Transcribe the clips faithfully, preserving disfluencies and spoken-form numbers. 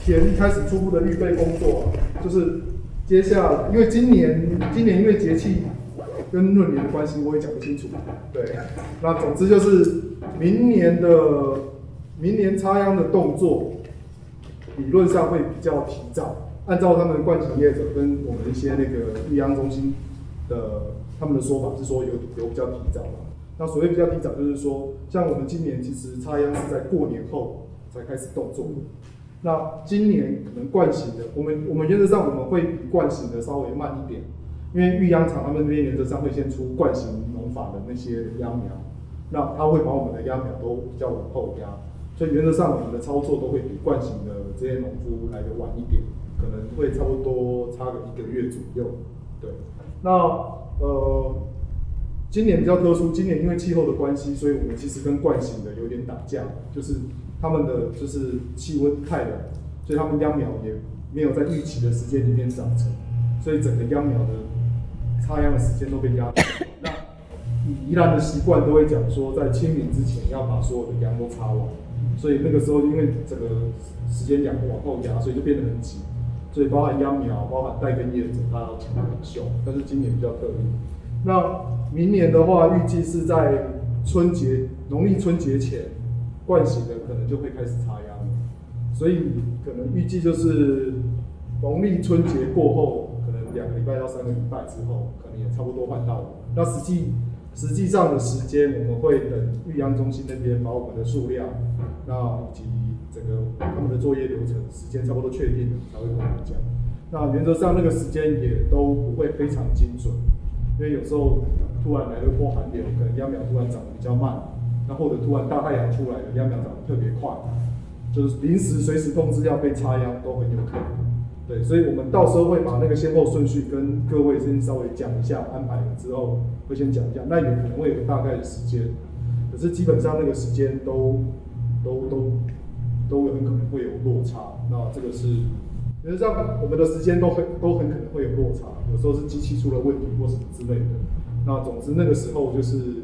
田开始初步的预备工作，就是接下来，因为今年今年因为节气跟闰年的关系，我也讲不清楚。对，那总之就是明年的明年插秧的动作，理论上会比较提早。按照他们灌井业者跟我们一些那个育秧中心的他们的说法是说有有比较提早嘛。那所谓比较提早，就是说，像我们今年其实插秧是在过年后才开始动作的。那今年可能惯行的，我们我们原则上我们会比惯行的稍微慢一点，因为育秧场他们那边原则上会先出惯行农法的那些秧苗，那他会把我们的秧苗都比较往后压，所以原则上我们的操作都会比惯行的这些农夫来得晚一点，可能会差不多差个一个月左右。对，那呃。今年比较特殊，今年因为气候的关系，所以我们其实跟惯行的有点打架，就是他们的就是气温太冷，所以他们秧苗也没有在预期的时间里面长成，所以整个秧苗的插秧的时间都被压短。那以宜兰的习惯都会讲说，在清明之前要把所有的秧都插完，所以那个时候因为整个时间两往后压，所以就变得很紧，所以包含秧苗、包含带根叶子，大家都抢得很凶。但是今年比较特例。那明年的话，预计是在春节农历春节前，惯行的可能就会开始插秧了，所以可能预计就是农历春节过后，可能两个礼拜到三个礼拜之后，可能也差不多换到了。那实际实际上的时间，我们会等育秧中心那边把我们的数量，那以及整个他们的作业流程时间差不多确定了，才会跟我们讲。那原则上那个时间也都不会非常精准。因为有时候突然来了波寒流，可能秧苗突然长得比较慢，那或者突然大太阳出来了，秧苗长得特别快，就是临时随时通知要被插秧都很有可能。对，所以我们到时候会把那个先后顺序跟各位先稍微讲一下，安排了之后会先讲一下，那也可能会有个大概的时间，可是基本上那个时间都都都都很可能会有落差，那这个是。原则上，我们的时间都很都很可能会有落差，有时候是机器出了问题或什么之类的。那总之那个时候就是，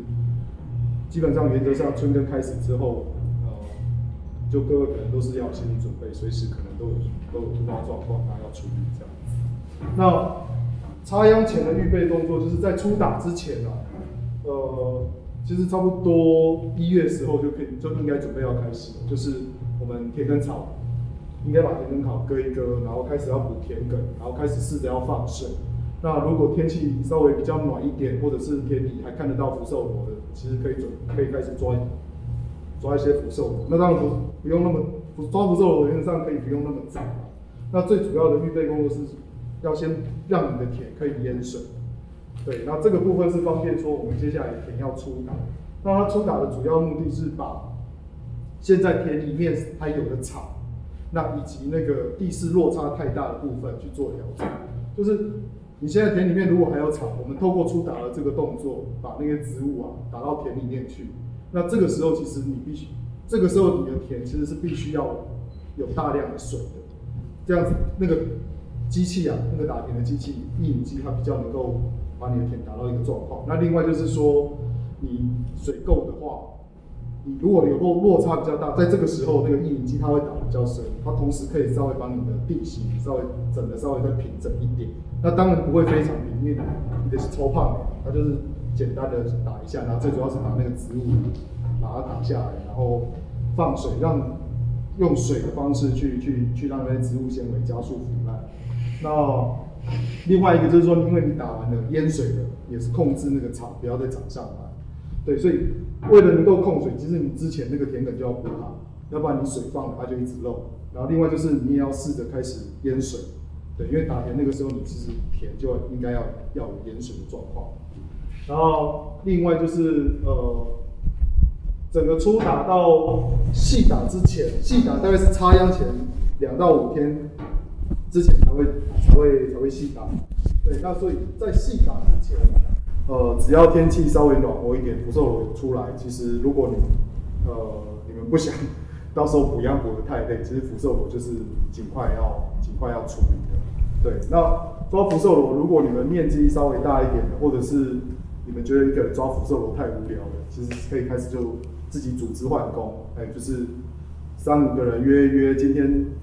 基本上原则上春耕开始之后，呃，就各位可能都是要有心理准备，随时可能都有都有突发状况，那要处理这样子。那插秧前的预备动作，就是在初打之前啊，呃，其实差不多一月时候就可以就应该准备要开始了，就是我们田埂草。应该把田埂草割一割，然后开始要补田埂，然后开始试着要放水。那如果天气稍微比较暖一点，或者是田里还看得到福寿螺的，其实可以准可以开始抓抓一些福寿螺。那当然不不用那么抓福寿螺，原则上可以不用那么早。那最主要的预备工作是要先让你的田可以淹水。对，那这个部分是方便说我们接下来田要出打。那它出打的主要目的是把现在田里面还有的草。那以及那个地势落差太大的部分去做调整，就是你现在田里面如果还有草，我们透过出打的这个动作，把那些植物啊打到田里面去。那这个时候其实你必须，这个时候你的田其实是必须要有大量的水的，这样子那个机器啊，那个打田的机器曳引机，它比较能够把你的田打到一个状况。那另外就是说，你水够的话。你如果有落落差比较大，在这个时候那个曳引机它会打得比较深，它同时可以稍微把你的地形稍微整的稍微再平整一点。那当然不会非常平，因为你的是抽胖的，它就是简单的打一下，然后最主要是把那个植物把它打下来，然后放水，让用水的方式去去去让那些植物纤维加速腐烂。那另外一个就是说，因为你打完了淹水了，也是控制那个草不要再长上来。对，所以为了能够控水，其实你之前那个田埂就要补好，要不然你水放了它就一直漏。然后另外就是你也要试着开始淹水，对，因为打田那个时候你其实田就应该要要有淹水的状况。然后另外就是呃，整个初打到细打之前，细打大概是插秧前两到五天之前才会才会才会细打。对，那所以在细打之前。呃，只要天气稍微暖和一点，福寿螺有出来，其实如果你呃你们不想到时候补秧补得太累，其实福寿螺就是尽快要尽快要处理的。对，那抓福寿螺，如果你们面积稍微大一点的，或者是你们觉得一个人抓福寿螺太无聊了，其实可以开始就自己组织换工，哎，就是三五个人约一约，今天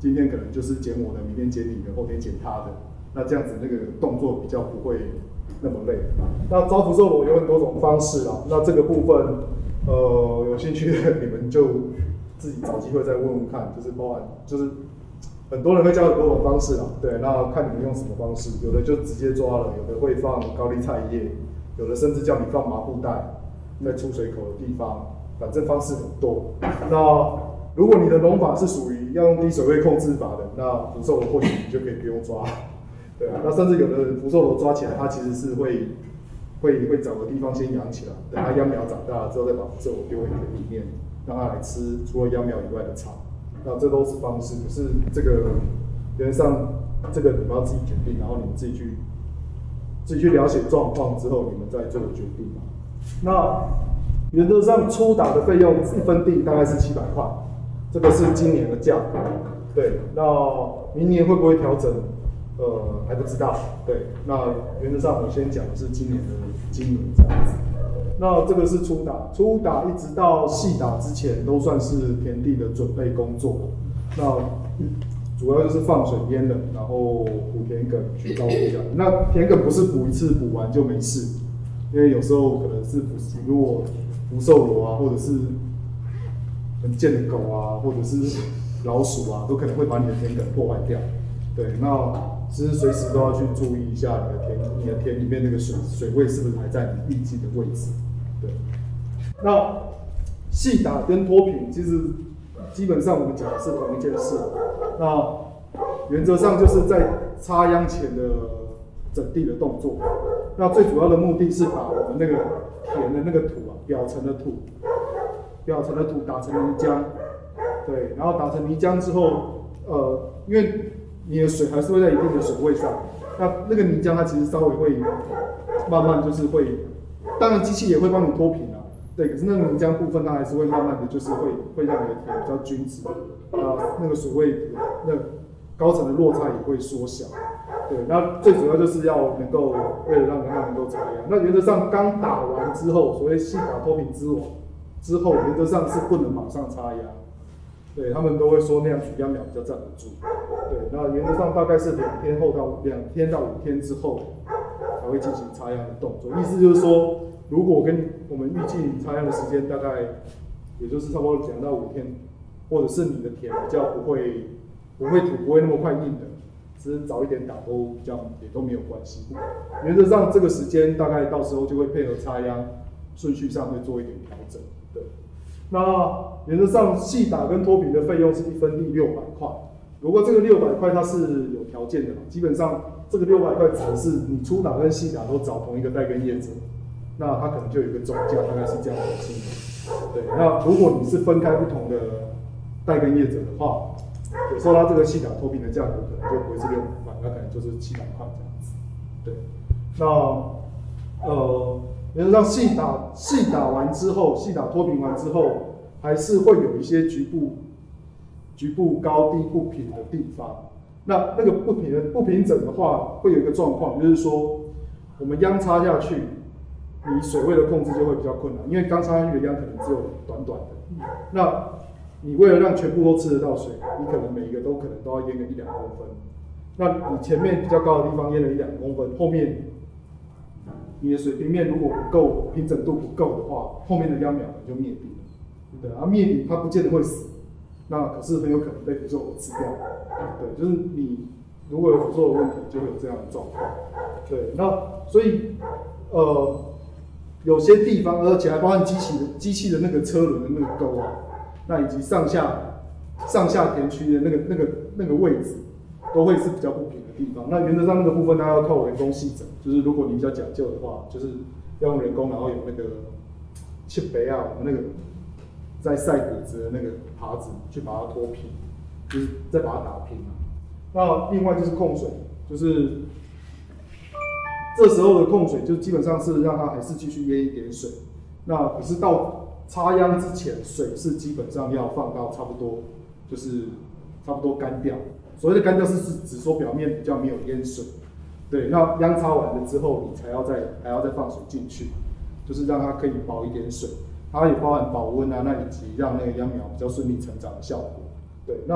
今天可能就是剪我的，明天剪你的，后天剪他的，那这样子那个动作比较不会那么累。那招福寿螺有很多种方式啦，那这个部分呃有兴趣的你们就自己找机会再问问看，就是包含就是很多人会教很多种方式啦，对，那看你们用什么方式，有的就直接抓了，有的会放高丽菜叶，有的甚至叫你放麻布袋在出水口的地方，反正方式很多。那如果你的农法是属于要用低水位控制法的，那福寿螺或许你就可以不用抓，对啊。那甚至有的福寿螺抓起来，它其实是会会会找个地方先养起来，等它秧苗长大了之后，再把福寿螺丢回田里面，让它来吃除了秧苗以外的草。那这都是方式，可是这个原则上这个你们要自己决定，然后你们自己去自己去了解状况之后，你们再做决定嘛。那原则上初打的费用一分地大概是七百块。这个是今年的价格，对。那明年会不会调整？呃，还不知道。对。那原则上我先讲的是今年的金额这样子。那这个是初打，初打一直到细打之前都算是田地的准备工作。那主要就是放水淹了，然后补田埂去照顾这样。那田埂不是补一次补完就没事，因为有时候可能是补如果福寿螺啊，或者是很贱的狗啊，或者是老鼠啊，都可能会把你的田埂破坏掉。对，那其实随时都要去注意一下你的田，你的田里面那个水水位是不是还在你预计的位置。对，那细打跟脱贫其实基本上我们讲的是同一件事。那原则上就是在插秧前的整地的动作。那最主要的目的是把我们那个田的那个土啊，表层的土。表层的土打成泥浆，对，然后打成泥浆之后，呃，因为你的水还是会在一定的水位上，那那个泥浆它其实稍微会慢慢就是会，当然机器也会帮你脱贫啊，对，可是那个泥浆部分它还是会慢慢的就是会会让你的田比较均质，啊，那个水位那高层的落差也会缩小，对，那最主要就是要能够为了让它能够插秧，那原则上刚打完之后，所谓细打脱贫之后。之后原则上是不能马上插秧，对他们都会说那样取秧苗比较站得住。对，那原则上大概是两天后到两天到五天之后才会进行插秧的动作。意思就是说，如果我跟我们预计你插秧的时间大概也就是差不多两到五天，或者是你的田比较不会不会土不会那么快硬的，其实早一点打都比较也都没有关系。原则上这个时间大概到时候就会配合插秧顺序上会做一点调整。对，那原则上细打跟脱贫的费用是一分地六百块。如果这个六百块它是有条件的，基本上这个六百块指的是你初打跟细打都找同一个带耕业者，那它可能就有一个总价，大概是这样的金额。对，那如果你是分开不同的带耕业者的话，有时候它这个细打脱贫的价格可能就不会是六百块，它可能就是七百块这样子。对，那呃。原则上细打细打完之后，细打脱贫完之后，还是会有一些局部局部高低不平的地方。那那个不平的不平整的话，会有一个状况，就是说我们秧插下去，你水位的控制就会比较困难，因为刚插下去的秧可能只有短短的。那你为了让全部都吃得到水，你可能每一个都可能都要淹个一两公分。那你前面比较高的地方淹了一两公分，后面你的水平面如果不够，平整度不够的话，后面的秧苗就灭顶了。对啊，灭顶它不见得会死，那可是很有可能被福寿螺吃掉。对，就是你如果有福寿螺问题，就会有这样的状况。对，那所以呃，有些地方，而且还包含机器的机器的那个车轮的那个沟啊，那以及上下上下田区的那个那个那个位置，都会是比较不平的地方。那原则上那个部分，它要靠人工细整，就是如果你比较讲究的话，就是要用人工，然后有那个切北啊，我们那个在晒谷子的那个耙子去把它脱平，就是再把它打平。那另外就是控水，就是这时候的控水，就基本上是让它还是继续淹一点水。那可是到插秧之前，水是基本上要放到差不多，就是差不多干掉。所谓的干掉是指说表面比较没有淹水。对，那秧插完了之后，你才要再还要再放水进去，就是让它可以保一点水。它也包含保温啊，那以及让那个秧苗比较顺利成长的效果。对，那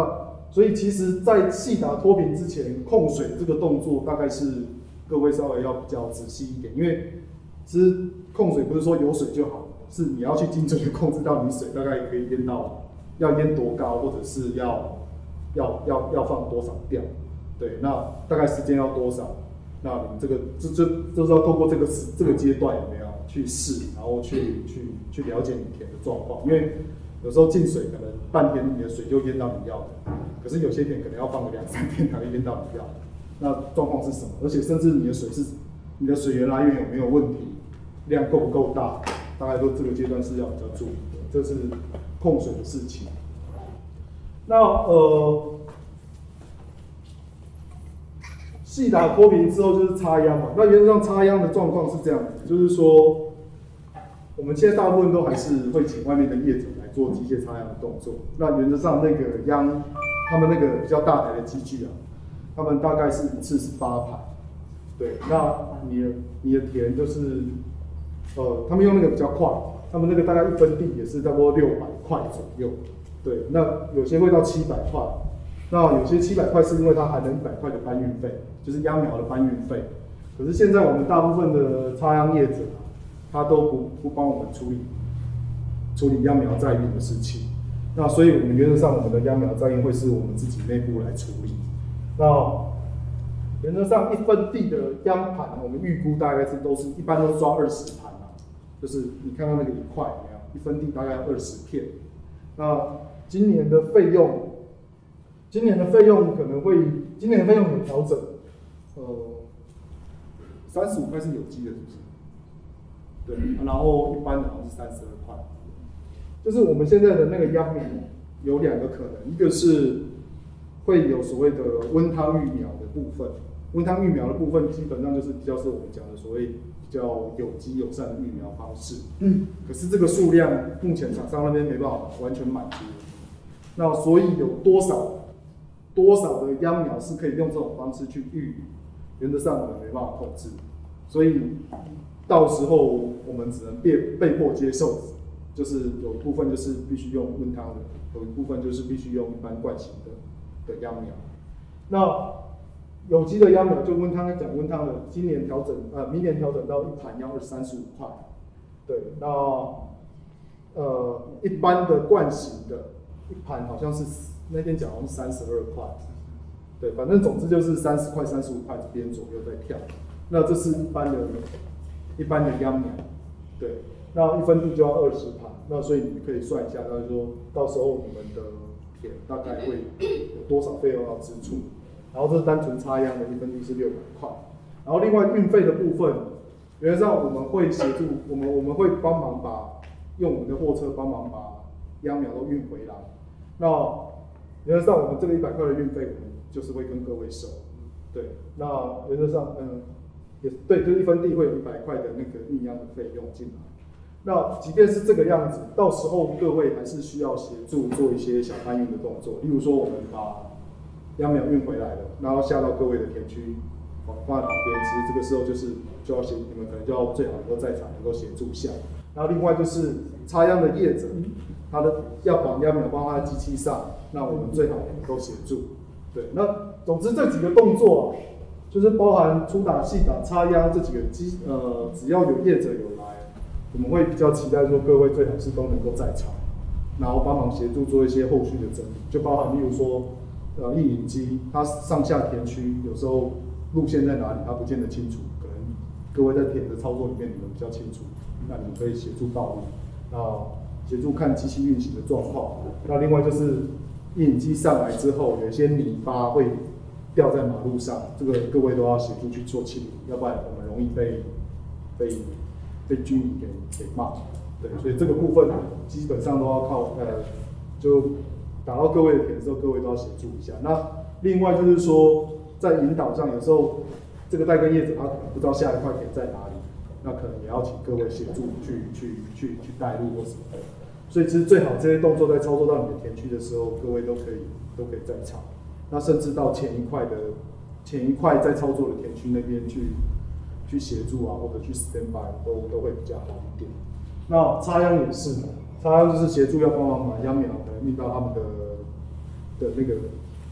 所以其实，在细打脱贫之前，控水这个动作大概是各位稍微要比较仔细一点，因为其实控水不是说有水就好，是你要去精准的控制到你水大概可以淹到要淹多高，或者是要要要要放多少掉，对，那大概时间要多少？那你们这个这这就是要透过这个这个阶段有没有去试，然后去去去了解你田的状况，因为有时候进水可能半天你的水就淹到你要的，可是有些田可能要放个两三天才会淹到你要的，那状况是什么？而且甚至你的水是你的水源来源有没有问题，量够不够大，大概都这个阶段是要比较注意的，这是控水的事情。那呃。细打脱贫之后就是插秧嘛，那原则上插秧的状况是这样子，就是说我们现在大部分都还是会请外面的业者来做机械插秧的动作。那原则上那个秧，他们那个比较大台的机具啊，他们大概是一次是八盘，对，那你的你的田就是，呃，他们用那个比较快，他们那个大概一分地也是差不多六百块左右，对，那有些会到七百块。那有些七百块是因为它含了一百块的搬运费，就是秧苗的搬运费。可是现在我们大部分的插秧业者啊，他都不不帮我们处理处理秧苗载运的事情。那所以我们原则上我们的秧苗载运会是我们自己内部来处理。那原则上一分地的秧盘，我们预估大概是都是一般都是抓二十盘啊，就是你看到那个一块有没有？一分地大概二十片。那今年的费用。今年的费用可能会，今年的费用有调整，呃，三十五块是有机的，是不是？对，然后一般的好像是三十二块。就是我们现在的那个秧苗有两个可能，一个是会有所谓的温汤育苗的部分，温汤育苗的部分基本上就是比较是我们讲的所谓比较有机友善的育苗方式。嗯。可是这个数量目前厂商那边没办法完全满足，那所以有多少？多少的秧苗是可以用这种方式去育，原则上我们没办法控制，所以到时候我们只能被被迫接受，就是有一部分就是必须用温汤的，有一部分就是必须用一般惯型的的秧苗。那有机的秧苗就温汤讲温汤的，今年调整呃明年调整到一盘要三十五块，对，那呃一般的惯型的一盘好像是。那天讲好像是三十二块，对，反正总之就是三十块、三十五块这边左右在跳。那这是一般的、一般的秧苗，对，那一分地就要二十盘，那所以你们可以算一下，那就说到时候你们的田大概会有多少费用要支出。然后这是单纯插秧的，一分地是六百块。然后另外运费的部分，原则上我们会协助，我们我们会帮忙把用我们的货车帮忙把秧苗都运回来。那原则上，我们这个一百块的运费，我们就是会跟各位收，对。那原则上，嗯，也对，就是一分地会有一百块的那个运秧的费用进来。那即便是这个样子，到时候各位还是需要协助做一些小搬运的动作，例如说我们把秧苗运回来了，然后下到各位的田区，放在旁边。其实这个时候就是就要协，你们可能就要最好能够在场能够协助下。然后另外就是插秧的业者。他的要把秧苗放在机器上，那我们最好能够协助。对，那总之这几个动作啊，就是包含粗打、细打、插秧这几个机，呃，只要有业者有来，我们会比较期待说各位最好是都能够在场，然后帮忙协助做一些后续的整理，就包含例如说，呃，印影机它上下田区有时候路线在哪里，它不见得清楚，可能各位在田的操作里面你们比较清楚，那你们可以协助报路，那。协助看机器运行的状况，那另外就是印影机上来之后，有一些泥巴会掉在马路上，这个各位都要协助去做清理，要不然我们容易被被被居民给给骂。对，所以这个部分基本上都要靠呃，就打到各位的田的时候，各位都要协助一下。那另外就是说，在引导上，有时候这个代耕业者他可能不知道下一块田在哪里，那可能也要请各位协助去去去去带路或什么的。所以其实最好这些动作在操作到你的田区的时候，各位都可以都可以在场。那甚至到前一块的前一块在操作的田区那边去去协助啊，或者去 stand by 都都会比较好一点。那插秧也是，插秧就是协助要帮忙把秧苗可能运到他们的的那个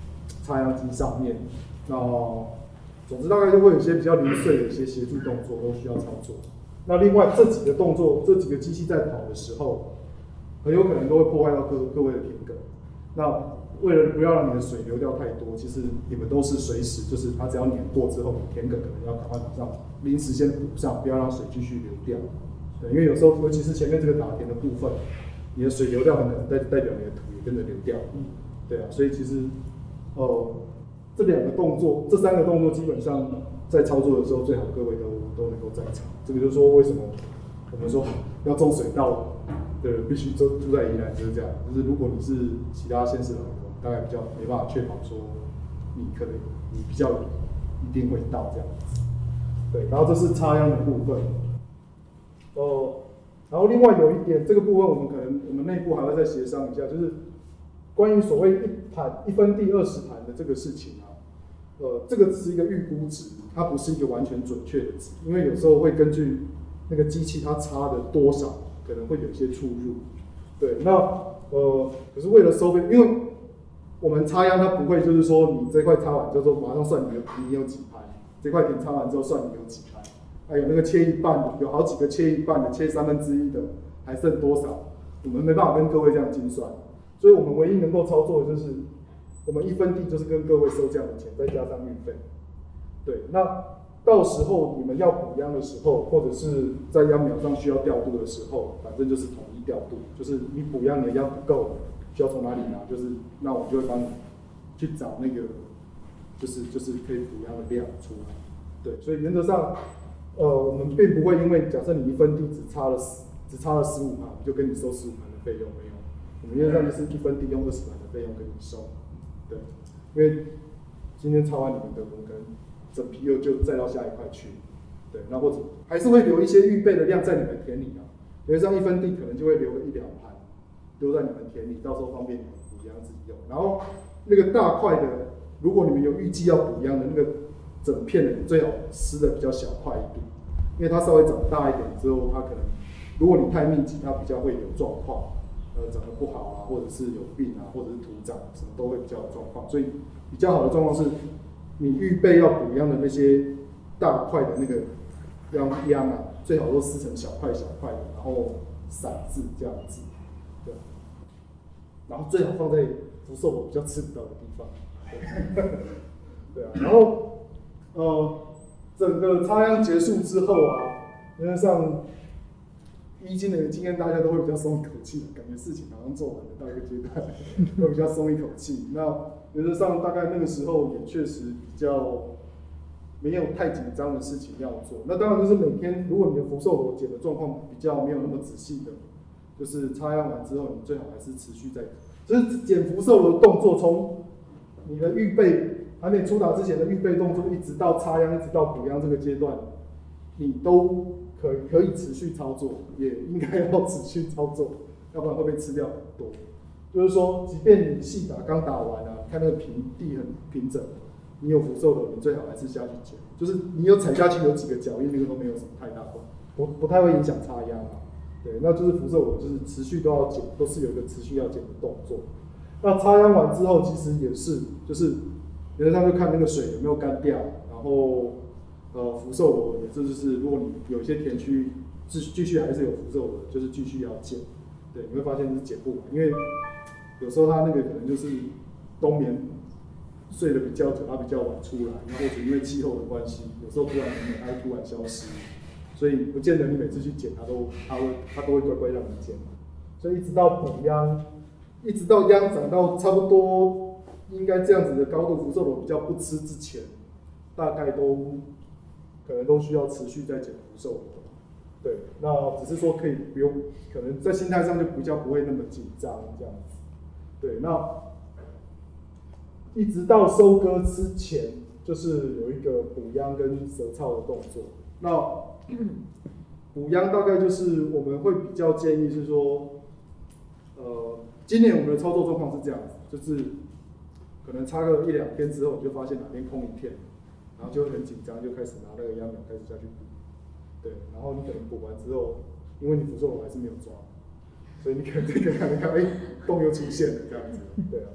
插秧机上面。那总之大概就会有一些比较零碎的一些协助动作都需要操作。那另外这几个动作，这几个机器在跑的时候，很有可能都会破坏到各各位的田埂。那为了不要让你的水流掉太多，其实你们都是随时就是它只要碾过之后，田埂可能要赶快马上临时先补上，不要让水继续流掉。对，因为有时候尤其是前面这个打田的部分，你的水流掉很可能代代表你的土也跟着流掉。对啊，所以其实呃这两个动作，这三个动作基本上在操作的时候，最好各位都都能够在场。这个就是说为什么我们说要种水稻的人必须住住在宜兰就是这样，就是如果你是其他县市来的，大概比较没办法确保说你可能你比较一定会到这样子。对，然后这是插秧的部分。哦，然后另外有一点，这个部分我们可能我们内部还会再协商一下，就是关于所谓一盘一分地二十盘的这个事情啊，呃，这个只是一个预估值，它不是一个完全准确的值，因为有时候会根据那个机器它插的多少，可能会有一些出入。对，那呃，可是为了收费，因为我们插秧它不会就是说你这块插完之后马上算你有你有几盘，这块田插完之后算你有几盘。还有那个切一半的，有好几个切一半的，切三分之一的，还剩多少？我们没办法跟各位这样精算，所以我们唯一能够操作的就是，我们一分地就是跟各位收这样的钱，再加上运费。对，那到时候你们要补秧的时候，或者是在秧苗上需要调度的时候，反正就是统一调度，就是你补秧你的秧不够，需要从哪里拿？就是那我们就会帮你去找那个，就是就是可以补秧的量出来。对，所以原则上。呃，我们并不会因为假设你一分地只差了十，只差了十五盘，就跟你收十五盘的费用没有。我们原则上就是一分地用二十盘的费用跟你收，对，因为今天插完你们的，我们可能整批又就再到下一块去，对，那或者还是会留一些预备的量在你们田里啊。原则上一分地可能就会留个一两盘，留在你们田里，到时候方便你们补秧自己用。然后那个大块的，如果你们有预计要补秧的那个。整片的最好撕的比较小块一点，因为它稍微长大一点之后，它可能如果你太密集，它比较会有状况，呃，长得不好啊，或者是有病啊，或者是土长什么都会比较有状况。所以比较好的状况是，你预备要补秧的那些大块的那个秧秧啊，最好都撕成小块小块的，然后散置这样子，对，然后最好放在福寿螺比较吃不到的地方，对啊，然后。呃，整个插秧结束之后啊，原则上，依今年的经验，大家都会比较松一口气，感觉事情好像做完了到一个阶段，会比较松一口气。那原则上大概那个时候也确实比较没有太紧张的事情要做。那当然就是每天，如果你的福寿螺剪的状况比较没有那么仔细的，就是插秧完之后，你最好还是持续在，就是剪福寿螺的动作从你的预备。还没出打之前的预备动作，一直到插秧，一直到补秧这个阶段，你都可可以持续操作，也应该要持续操作，要不然会被吃掉很多。就是说，即便你细打刚打完啊，看那个平地很平整，你有福寿螺，你最好还是下去剪。就是你有踩下去有几个脚印，那个都没有什么太大关，不不太会影响插秧啊。对，那就是福寿螺，就是持续都要剪，都是有一个持续要剪的动作。那插秧完之后，其实也是，就是。原则上就看那个水有没有干掉，然后呃福寿螺也就是如果你有一些田区继继续还是有福寿螺，就是继续要剪，对，你会发现是剪不完，因为有时候它那个可能就是冬眠睡得比较久，它比较晚出来，然后或者因为气候的关系，有时候突然它会突然消失，所以不见得你每次去剪它都它会它都会乖乖让你剪，所以一直到补秧，一直到秧长到差不多。应该这样子的高度，福寿螺比较不吃之前，大概都可能都需要持续在剪福寿螺。对，那只是说可以不用，可能在心态上就比较不会那么紧张这样子。对，那一直到收割之前，就是有一个补秧跟舌操的动作。那补秧大概就是我们会比较建议是说，呃，今年我们的操作状况是这样子，就是。可能插个一两天之后，你就发现哪边空一片，然后就会很紧张，就开始拿那个秧苗开始下去补。对，然后你可能补完之后，因为你福寿螺还是没有抓，所以你可能这个看一看，哎，洞又出现了这样子。对啊，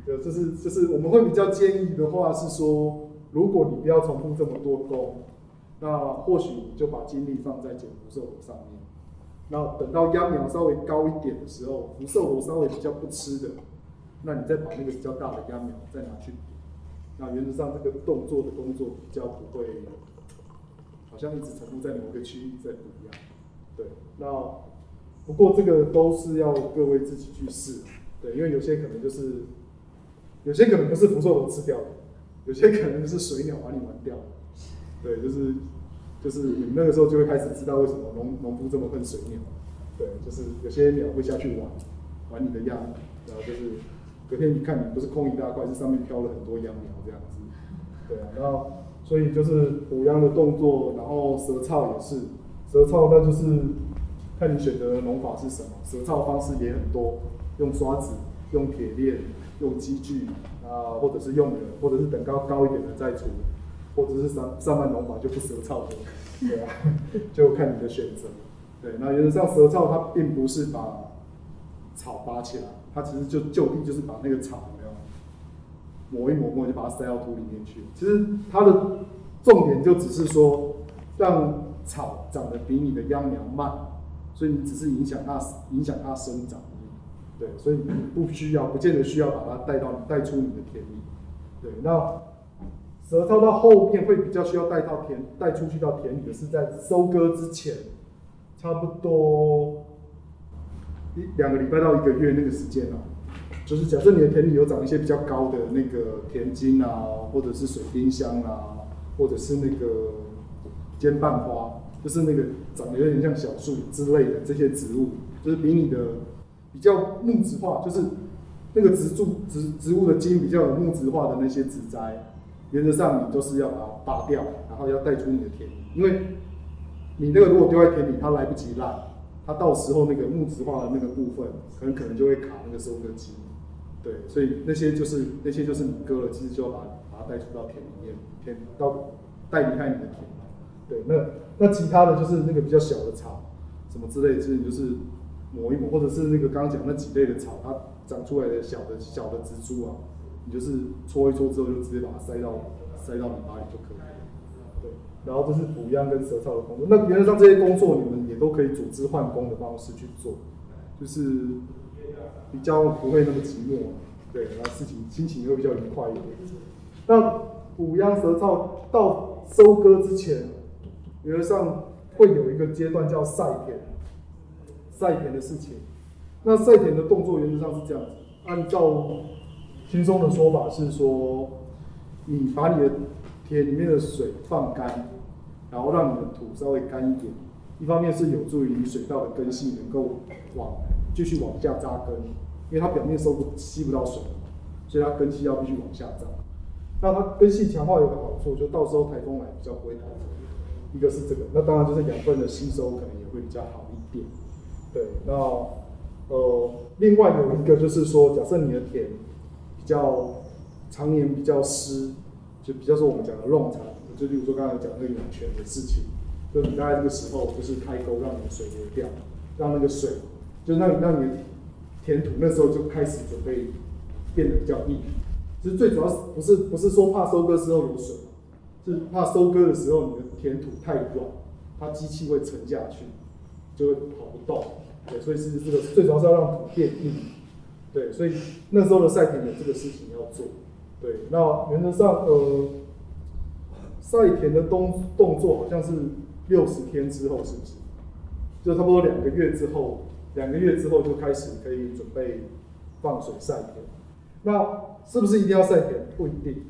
对，就是就是我们会比较建议的话是说，如果你不要重复这么多工，那或许你就把精力放在减福寿螺上面。那等到秧苗稍微高一点的时候，福寿螺稍微比较不吃的，那你再把那个比较大的秧苗再拿去补。那原则上这个动作的工作比较不会，好像一直重复在某个区域在补一样。对，那不过这个都是要各位自己去试。对，因为有些可能就是，有些可能不是福寿螺吃掉的，有些可能是水鸟把你玩掉的。对，就是就是你那个时候就会开始知道为什么农农夫这么恨水鸟。对，就是有些鸟会下去玩玩你的秧，然后就是隔天你看你不是空一大块，是上面飘了很多秧苗这样子。对啊，然后所以就是补秧的动作，然后舌操也是，舌操那就是看你选择的农法是什么，舌操方式也很多，用刷子、用铁链、用机具啊，或者是用人，或者是等高高一点的再除，或者是上上半农法就不舌操的，对啊，就看你的选择。对，那原则上舌操它并不是把草拔起来，它其实就就地就是把那个草有没有抹一抹抹就把它塞到土里面去。其实它的重点就只是说让草长得比你的秧苗慢，所以你只是影响它影响它生长。对，所以你不需要，不见得需要把它带到带出你的田里。对，那舌操到后面会比较需要带到田带出去到田里的是在收割之前，差不多一两个礼拜到一个月那个时间啊。就是假设你的田里有长一些比较高的那个田金啊，或者是水丁香啊，或者是那个尖瓣花，就是那个长得有点像小树之类的这些植物，就是比你的比较木质化，就是那个植株植植物的茎比较有木质化的那些植栽，原则上你就是要把它拔掉，然后要带出你的田里，因为你那个如果丢在田里，它来不及烂，它到时候那个木质化的那个部分，可能可能就会卡那个收割机。对，所以那些就是那些就是你割了，其实就要把把它带出到田里面，田到带离开你的田。对，那那其他的就是那个比较小的草，什么之类的，其实你就是抹一抹，或者是那个刚刚讲那几类的草，它长出来的小的小的植株啊，你就是搓一搓之后，就直接把它塞到塞到泥巴里就可以了。对，然后这是补秧跟舌操的工作。那原则上这些工作你们也都可以组织换工的方式去做，就是比较不会那么寂寞，对，然后事情心情也会比较愉快一点。那补秧舌操到收割之前，原则上会有一个阶段叫晒田，晒田的事情。那晒田的动作原则上是这样子，按照轻松的说法是说，你把你的田里面的水放干，然后让你的土稍微干一点，一方面是有助于你水稻的根系能够往继续往下扎根，因为它表面收不吸不到水，所以它根系要必须往下扎。那它根系强化有个好处，就到时候台风来比较不会台风。一个是这个，那当然就是养分的吸收可能也会比较好一点。对，那呃，另外有一个就是说，假设你的田比较常年比较湿，就比较说我们讲的弄场，就例如说刚才讲那个涌泉的事情，就你大概这个时候就是开沟让你的水流掉，让那个水，就让让你的田土那时候就开始准备变得比较硬。其实最主要是不是不是说怕收割之后有水，是怕收割的时候你的田土太软，它机器会沉下去，就会跑不动。对，所以是这个最主要是要让土变硬。对，所以那时候的晒田有这个事情要做。对，那原则上呃，晒田的动动作好像是六十天之后，是不是？就差不多两个月之后，两个月之后就开始可以准备放水晒田。那是不是一定要晒田？不一定。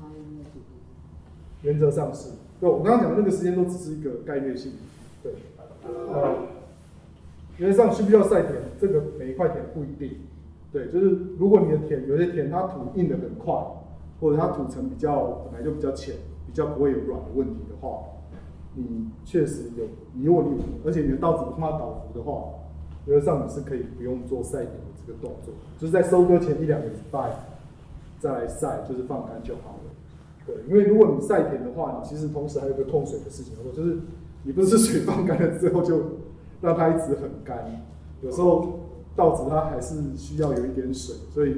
原则上是。对，我刚刚讲的那个时间都只是一个概率性。对，呃，原则上需不需要晒田？这个每一块田不一定。对，就是如果你的田有些田它土硬的很快，或者它土层比较本来就比较浅，比较不会有软的问题的话，你确实有，你如果你而且你的稻子不怕倒伏的话，原则上你是可以不用做晒田的这个动作，就是在收割前一两个礼拜再来晒，就是放干就好了。对，因为如果你晒田的话，你其实同时还有一个控水的事情要做，就是你不是水放干了之后就让它一直很干，有时候稻子它还是需要有一点水，所以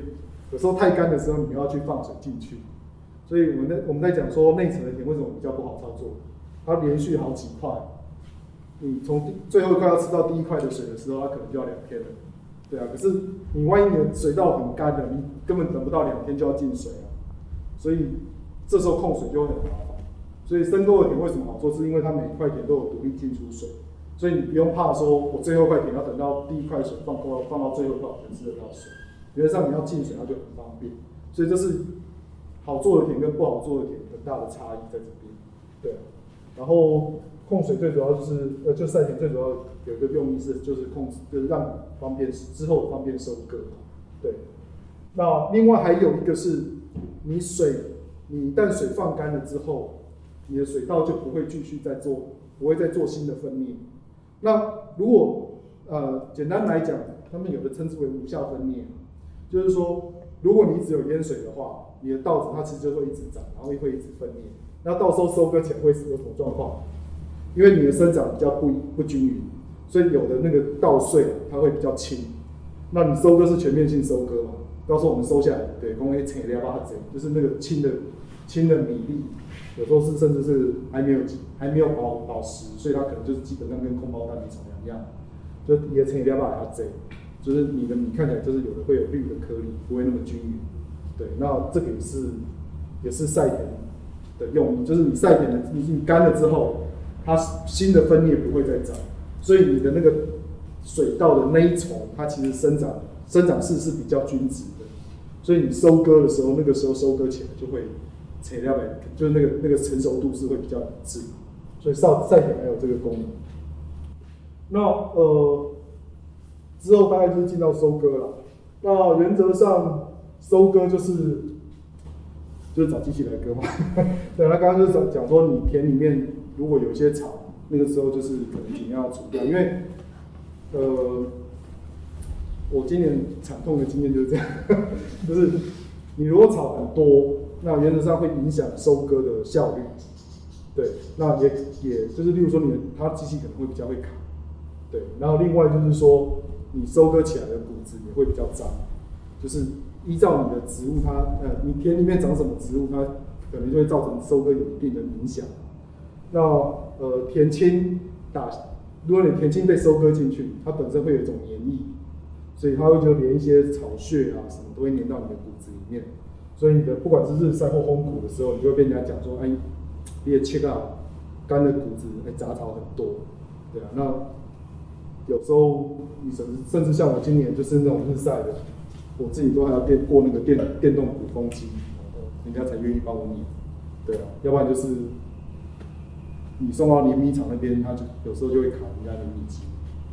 有时候太干的时候，你要去放水进去。所以我们在我们在讲说内层的田为什么比较不好操作，它连续好几块，你从最后一块要吃到第一块的水的时候，它可能就要两天了。对啊，可是你万一你的水道很干了，你根本等不到两天就要进水啊，所以这时候控水就会很麻烦。所以深沟的田为什么好做？是因为它每一块田都有独立进出水，所以你不用怕说我最后一块田要等到第一块水放够放到最后一块才吃得到水，原则上你要进水它就很方便。所以这是好做的田跟不好做的田很大的差异在这边。对，然后控水最主要就是呃，就晒田最主要有一个用意是就是控制，就是让你方便之后方便收割。对，那另外还有一个是你水，你一旦水放干了之后，你的水稻就不会继续再做，不会再做新的分裂。那如果呃简单来讲，他们有的称之为无效分裂，就是说如果你只有淹水的话，你的稻子它其实就会一直长，然后会一直分裂。那到时候收割起来会是有什么状况？因为你的生长比较不不均匀，所以有的那个稻穗它会比较轻。那你收割是全面性收割嘛？到时候我们收下来，对，公会切掉把它整，就是那个轻的轻的米粒，有时候是甚至是还没有还没有保保湿，所以它可能就是基本上跟空包蛋米虫一样，就也切掉把它整，就是你的米看起来就是有的会有绿的颗粒，不会那么均匀。对，那这个也是也是晒田的用意，就是你晒田的你你干了之后。它新的分裂不会再长，所以你的那个水稻的那一丛，它其实生长生长势是比较均值的，所以你收割的时候，那个时候收割起来就会材料来，就是那个那个成熟度是会比较一致，所以晒晒田还有这个功能。那呃之后大概就是进到收割了，那原则上收割就是。就是找机器来割嘛，对，他刚刚就是讲讲说，你田里面如果有一些草，那个时候就是可能你要除掉，因为，呃，我今年惨痛的经验就是这样，就是你如果草很多，那原则上会影响收割的效率，对，那也也就是例如说你的它机器可能会比较会卡，对，然后另外就是说你收割起来的谷子也会比较脏，就是。依照你的植物它，呃，你田里面长什么植物，它可能就会造成收割有一定的影响。那呃，田青打，如果你田青被收割进去，它本身会有一种黏液，所以它会就连一些草屑啊什么都会粘到你的谷子里面。所以你的不管是日晒或烘谷的时候，你就会被人家讲说，哎，你的切啊，干的谷子，哎，杂草很多，对啊。那有时候你甚至甚至像我今年就是那种日晒的。我自己都还要电过那个电电动鼓风机，人家才愿意帮我碾，对啊，要不然就是你送到碾米厂那边，他就有时候就会卡人家的米机。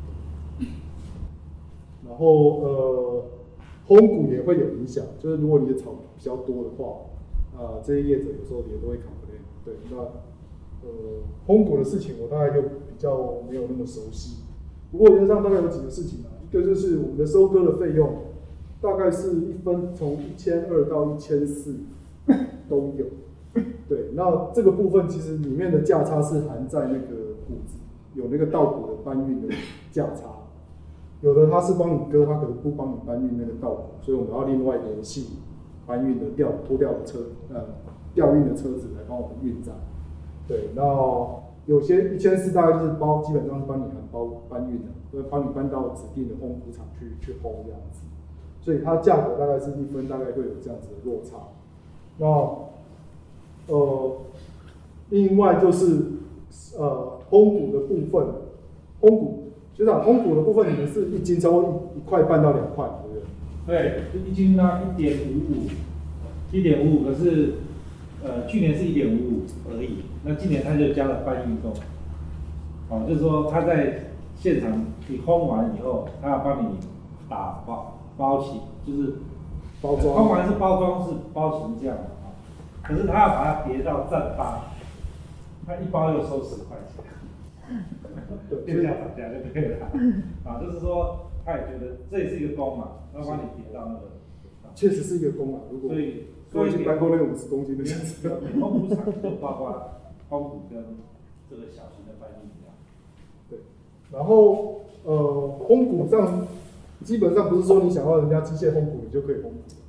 然后呃，烘谷也会有影响，就是如果你的草比较多的话，啊、呃，这些业者有时候也都会 complain。对，那呃，烘谷的事情我大概就比较没有那么熟悉。不过原则上大概有几个事情啊，一个就是我们的收割的费用。大概是一分从一千二到一千四都有，对，那这个部分其实里面的价差是含在那个谷子有那个稻谷的搬运的价差，有的他是帮你割，他可能不帮你搬运那个稻谷，所以我们要另外联系搬运的吊拖吊的车，呃，吊运的车子来帮我们运载，对，那有些一千四大概就是包，基本上是帮你含包搬运的，会帮你搬到指定的烘谷场去去烘这样子。所以它价格大概是一分，大概会有这样子的落差。那呃，另外就是呃烘谷的部分，烘谷学长烘谷的部分，你们是一斤超过一一块半到两块，对不对？对，一斤呢一点五五，一点五五，可是呃去年是一点五五而已，那今年它就加了搬运费，哦，就是说它在现场你烘完以后，它要帮你打包。包起就是包装， 包完是包装是包成这样的啊，可是他要把它叠到正八，他一包又收十块钱，变价涨价就可以了啊，就是说他也觉得这也是一个工嘛，他帮你叠到那个， 确实是一个工嘛，如果所以所以搬过那个五十公斤的箱子， 烘谷厂就包括烘谷跟这个小型的搬运一样， 对，然后呃烘谷上。基本上不是说你想要人家机械烘谷你就可以烘谷，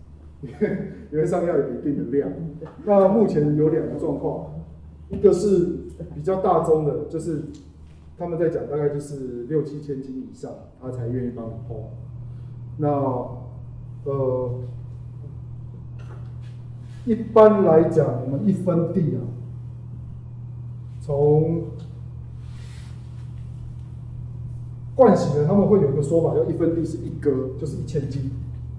原则上要有一定的量。那目前有两个状况，一个是比较大宗的，就是他们在讲大概就是六七千斤以上，他才愿意帮你烘。那呃，一般来讲，我们一分地啊，从惯习的他们会有一个说法，叫一分地是一哥，就是一千斤，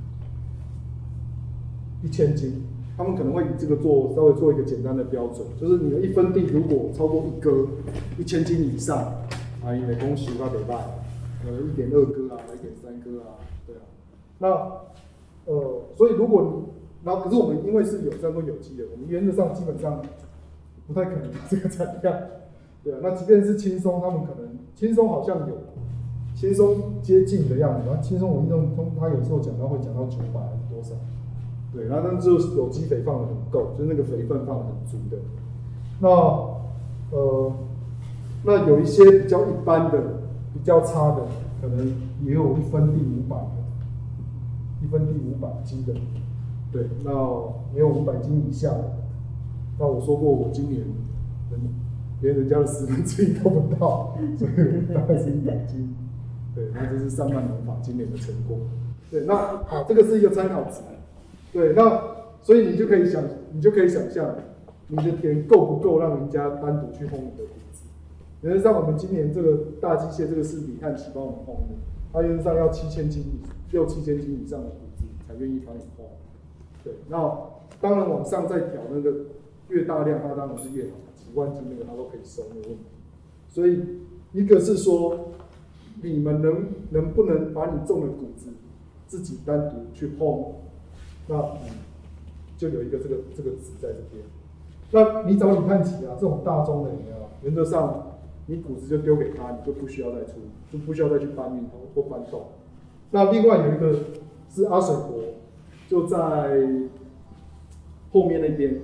一千斤。他们可能会以这个做稍微做一个简单的标准，就是你的一分地如果超过一哥，一千斤以上，啊，你的公时要得卖，呃，一点二哥啊，一点三哥啊，对啊。那呃，所以如果你，然后可是我们因为是有机跟有机的，我们原则上基本上不太可能有这个产量，对啊。那即便是轻松，他们可能轻松好像有轻松接近的样子，然后轻松我印象中他有时候讲到会讲到九百还是多少。对，然后但就是有机肥放的很够，就是那个肥分放的很足的。那呃，那有一些比较一般的、比较差的，可能也有一分地五百的，一分地五百斤的。对，那也有五百斤以下的。那我说过，我今年连人家的十分之一都不到，所以我大概是一百斤。对，那这是上半农法今年的成果。对，那好，这个是一个参考值。对，那所以你就可以想，你就可以想象，你的田够不够让人家单独去烘你的谷子？原则上，我们今年这个大机械，这个是李汉奇帮我们烘的，它原则上要七千斤以六七千斤以上的谷子才愿意帮你烘。对，那当然往上再调那个越大量，它当然是越好，几万斤那个它都可以收，没有问题。所以一个是说，你们能能不能把你种的谷子自己单独去烘？那就有一个这个这个值在这边。那你找李汉奇啊这种大宗的有没有？原则上你谷子就丢给他，你就不需要再出，就不需要再去搬运或搬动。那另外有一个是阿水国，就在后面那边。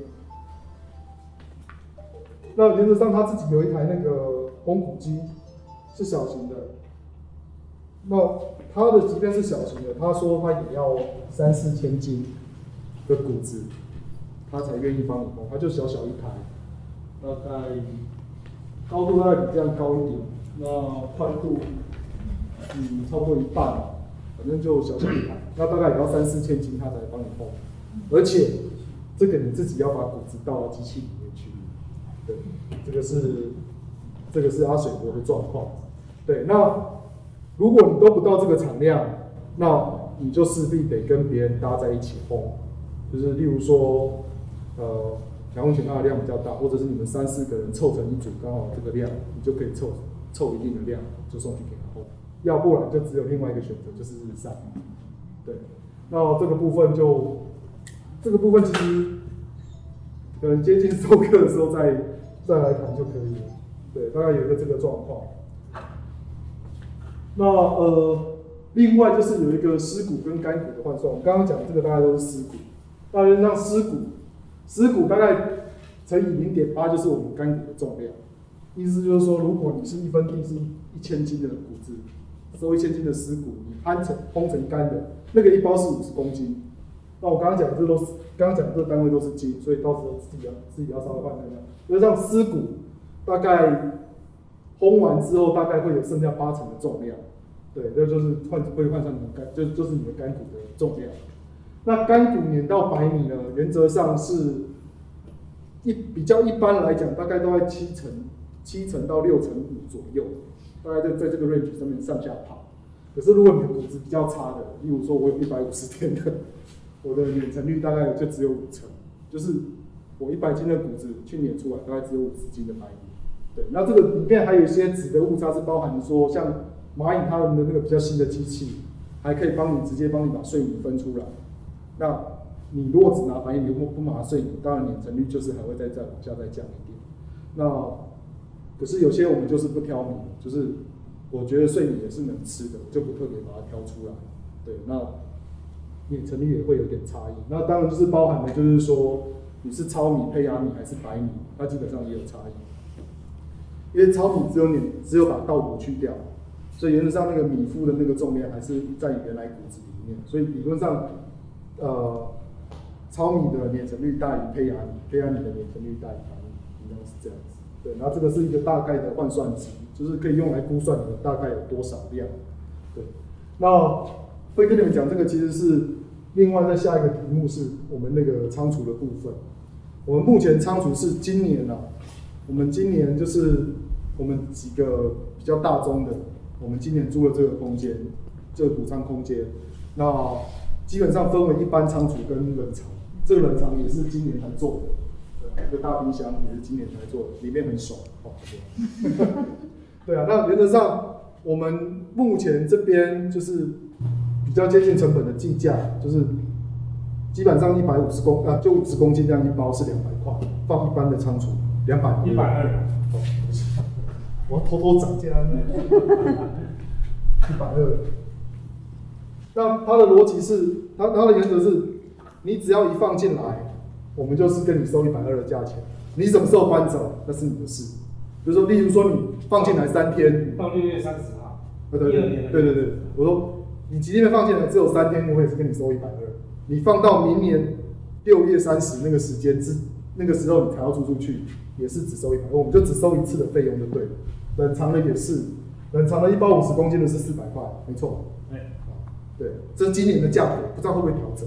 那原则上他自己有一台那个烘谷机，是小型的。那他的即便是小型的，他说他也要三四千斤的谷子，他才愿意帮你烘。他就小小一台，大概高度大概比这样高一点，那宽度嗯差不多一半，反正就小小一台，那大概也要三四千斤，他才帮你烘。而且这个你自己要把谷子倒到机器里面去，对，这个是这个是阿水国的状况，对，那。如果你都不到这个产量，那你就势必得跟别人搭在一起烘，就是例如说，呃，养蜂犬它的量比较大，或者是你们三四个人凑成一组，刚好这个量，你就可以凑凑一定的量，就送去给他烘。要不然就只有另外一个选择，就是日晒。对，那这个部分就，这个部分其实可能接近收割的时候再再来谈就可以了。对，大概有一个这个状况。那呃，另外就是有一个湿谷跟干谷的换算，我们刚刚讲的这个大概都是湿谷，那让湿谷，湿谷大概乘以零点八就是我们干谷的重量，意思就是说，如果你是一分地是一千斤的谷子，收一千斤的湿谷，你烘成烘成干的，那个一包是五十公斤。那我刚刚讲的这都是，刚刚讲的这个单位都是斤，所以到时候自己要自己要稍微换算一下，就是让湿谷大概。烘完之后大概会有剩下八成的重量，对，这就是换会换算成干，就就是你的干谷的重量。那干谷碾到白米呢，原则上是一比较一般来讲，大概都在七成七成到六成五左右，大概在在这个 range 上面上下跑。可是如果你的谷子比较差的，例如说我有一百五十天的，我的碾成率大概就只有五成，就是我一百斤的谷子去碾出来，大概只有五十斤的白米。对，那这个里面还有一些值的误差是包含说，像蚂蚁它们的那个比较新的机器，还可以帮你直接帮你把碎米分出来。那你如果只拿白米不不拿碎米，当然碾成率就是还会再再往下再降一点。那可是有些我们就是不挑米，就是我觉得碎米也是能吃的，我就不特别把它挑出来。对，那碾成率也会有点差异。那当然就是包含的就是说你是糙米、胚芽米还是白米，它基本上也有差异。因为糙米只有碾，只有把稻谷去掉，所以原则上那个米麸的那个重量还是在原来谷子里面，所以理论上，呃， 糙米的碾成率大于胚芽米，胚芽米的碾成率大于白米，应该是这样子。对，然后这个是一个大概的换算值，就是可以用来估算你们大概有多少量。对，那会跟你们讲这个其实是另外在下一个题目是我们那个仓储的部分。我们目前仓储是今年啊，我们今年就是我们几个比较大宗的，我们今年租了这个空间，这个谷仓空间，那基本上分为一般仓储跟冷藏。这个冷藏也是今年才做的，这个大冰箱也是今年才做的，里面很爽。哦，对啊，那原则上我们目前这边就是比较接近成本的计价，就是基本上一百五十公啊，就五十公斤这样一包是两百块，放一般的仓储两百。 一百二。 哦，我要偷偷涨价呢。一百二。那它的逻辑是，它它的原则是，你只要一放进来，我们就是跟你收一百二的价钱。你什么时候搬走，那是你的事。比如说，例如说你放进来三天， 到六月三十号。 对对对对对对，我说你即便放进来只有三天，我也是跟你收一百二。你放到明年六月三十那个时间之那个时候，你才要租出去，也是只收一百二，我们就只收一次的费用就对了。冷藏的也是，冷藏的一包五十公斤的是四百块，没错。 对， 对，这是今年的价格，不知道会不会调整。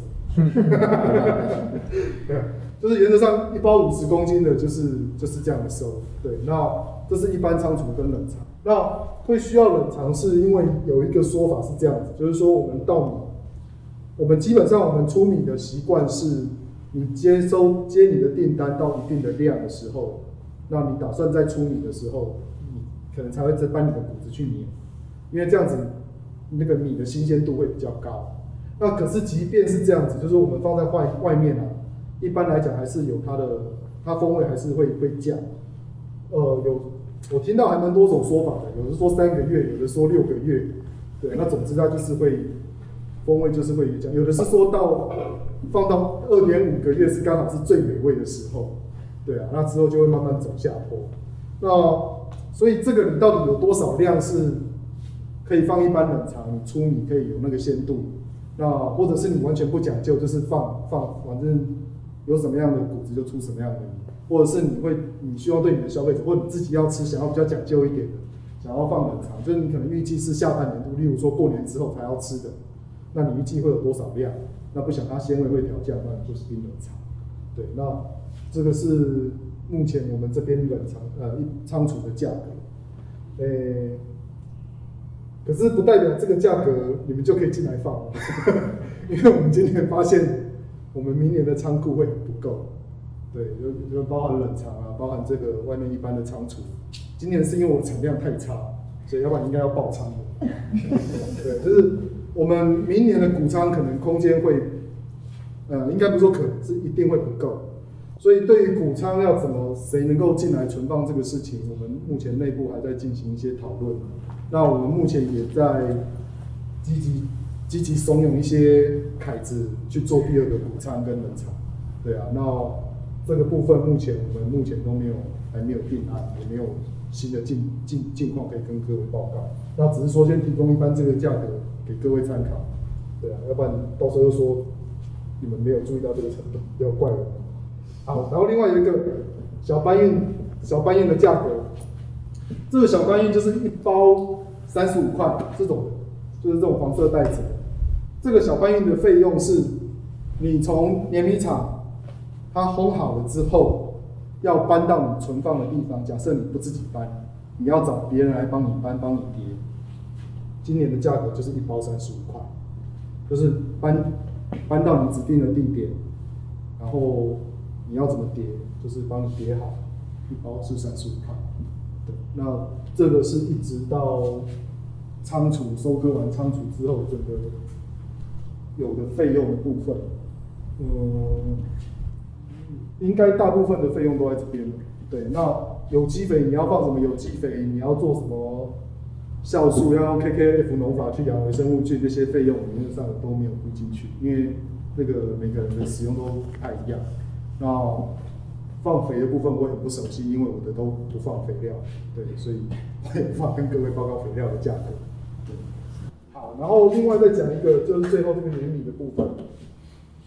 对，就是原则上一包五十公斤的，就是就是这样的收。对，那这是一般仓储跟冷藏。那会需要冷藏，是因为有一个说法是这样子，就是说我们稻米，我们基本上我们出米的习惯是，你接收接你的订单到一定的量的时候，那你打算在出米的时候，你可能才会再搬你的谷子去碾，因为这样子那个米的新鲜度会比较高。那可是即便是这样子，就是我们放在外外面啊，一般来讲还是有它的，它风味还是会会降。呃，有我听到还蛮多种说法的，有的说三个月，有的说六个月，对，那总之它就是会风味就是会降，有的是说到放到二点五个月是刚好是最美味的时候，对啊，那之后就会慢慢走下坡。那所以这个你到底有多少量是可以放一般冷藏，你出米可以有那个鲜度？那或者是你完全不讲究，就是放放，反正有什么样的谷子就出什么样的米，或者是你会你希望对你的消费者，或者你自己要吃，想要比较讲究一点的，想要放冷藏，就是你可能预计是下半年度，例如说过年之后才要吃的，那你预计会有多少量？那不想它鲜味会调降，那你就是冰冷藏。对，那这个是目前我们这边冷藏呃仓储的价格，诶。可是不代表这个价格你们就可以进来放，因为我们今年发现我们明年的仓库会很不够，对，就就包含冷藏啊，包含这个外面一般的仓储。今年是因为我产量太差，所以要不然应该要爆仓的。对，就是我们明年的谷仓可能空间会，呃，应该不是说可能是一定会不够，所以对于谷仓要怎么谁能够进来存放这个事情，我们目前内部还在进行一些讨论。那我们目前也在积极积极怂恿一些凯子去做第二个谷仓跟冷藏，对啊，那这个部分目前我们目前都没有还没有定案，也没有新的进进境况可以跟各位报告。那只是说先提供一般这个价格给各位参考，对啊，要不然到时候又说你们没有注意到这个成本，不要怪我。好，然后另外有一个小搬运小搬运的价格。这个小搬运就是一包三十五块这种，就是这种黄色袋子。这个小搬运的费用是，你从碾米厂它烘好了之后，要搬到你存放的地方。假设你不自己搬，你要找别人来帮你搬，帮你叠。今年的价格就是一包三十五块，就是搬搬到你指定的地点，然后你要怎么叠，就是帮你叠好，一包是三十五块。那这个是一直到仓储收割完仓储之后，整个有的费用的部分，嗯，应该大部分的费用都在这边。对，那有机肥你要放什么有机肥，你要做什么酵素，要用 K K F 农法去养微生物菌，这些费用理论上都没有估进去，因为那个每个人的使用都不太一样。那放肥的部分我很不熟悉，因为我的都不放肥料，对，所以我也无法跟各位报告肥料的价格。对，好，然后另外再讲一个，就是最后这个碾米的部分。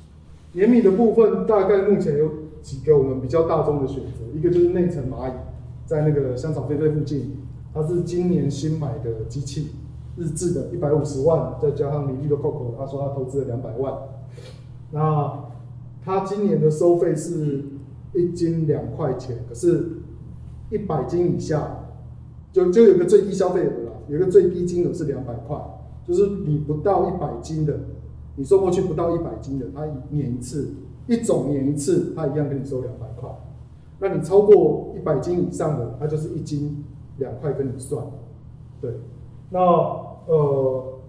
碾米的部分大概目前有几个我们比较大众的选择，一个就是内层蚂蚁，在那个香草狒狒附近，它是今年新买的机器，日制的一百五十万，再加上你绿的 Coco， 他说他投资了两百万，那他今年的收费是一斤两块钱，可是一百斤以下，就就有个最低消费额啦，有一个最低金额是两百块，就是你不到一百斤的。你送过去不到一百斤的，他碾一次，一种碾一次，他一样跟你收两百块。那你超过一百斤以上的，他就是一斤两块跟你算。对，那呃，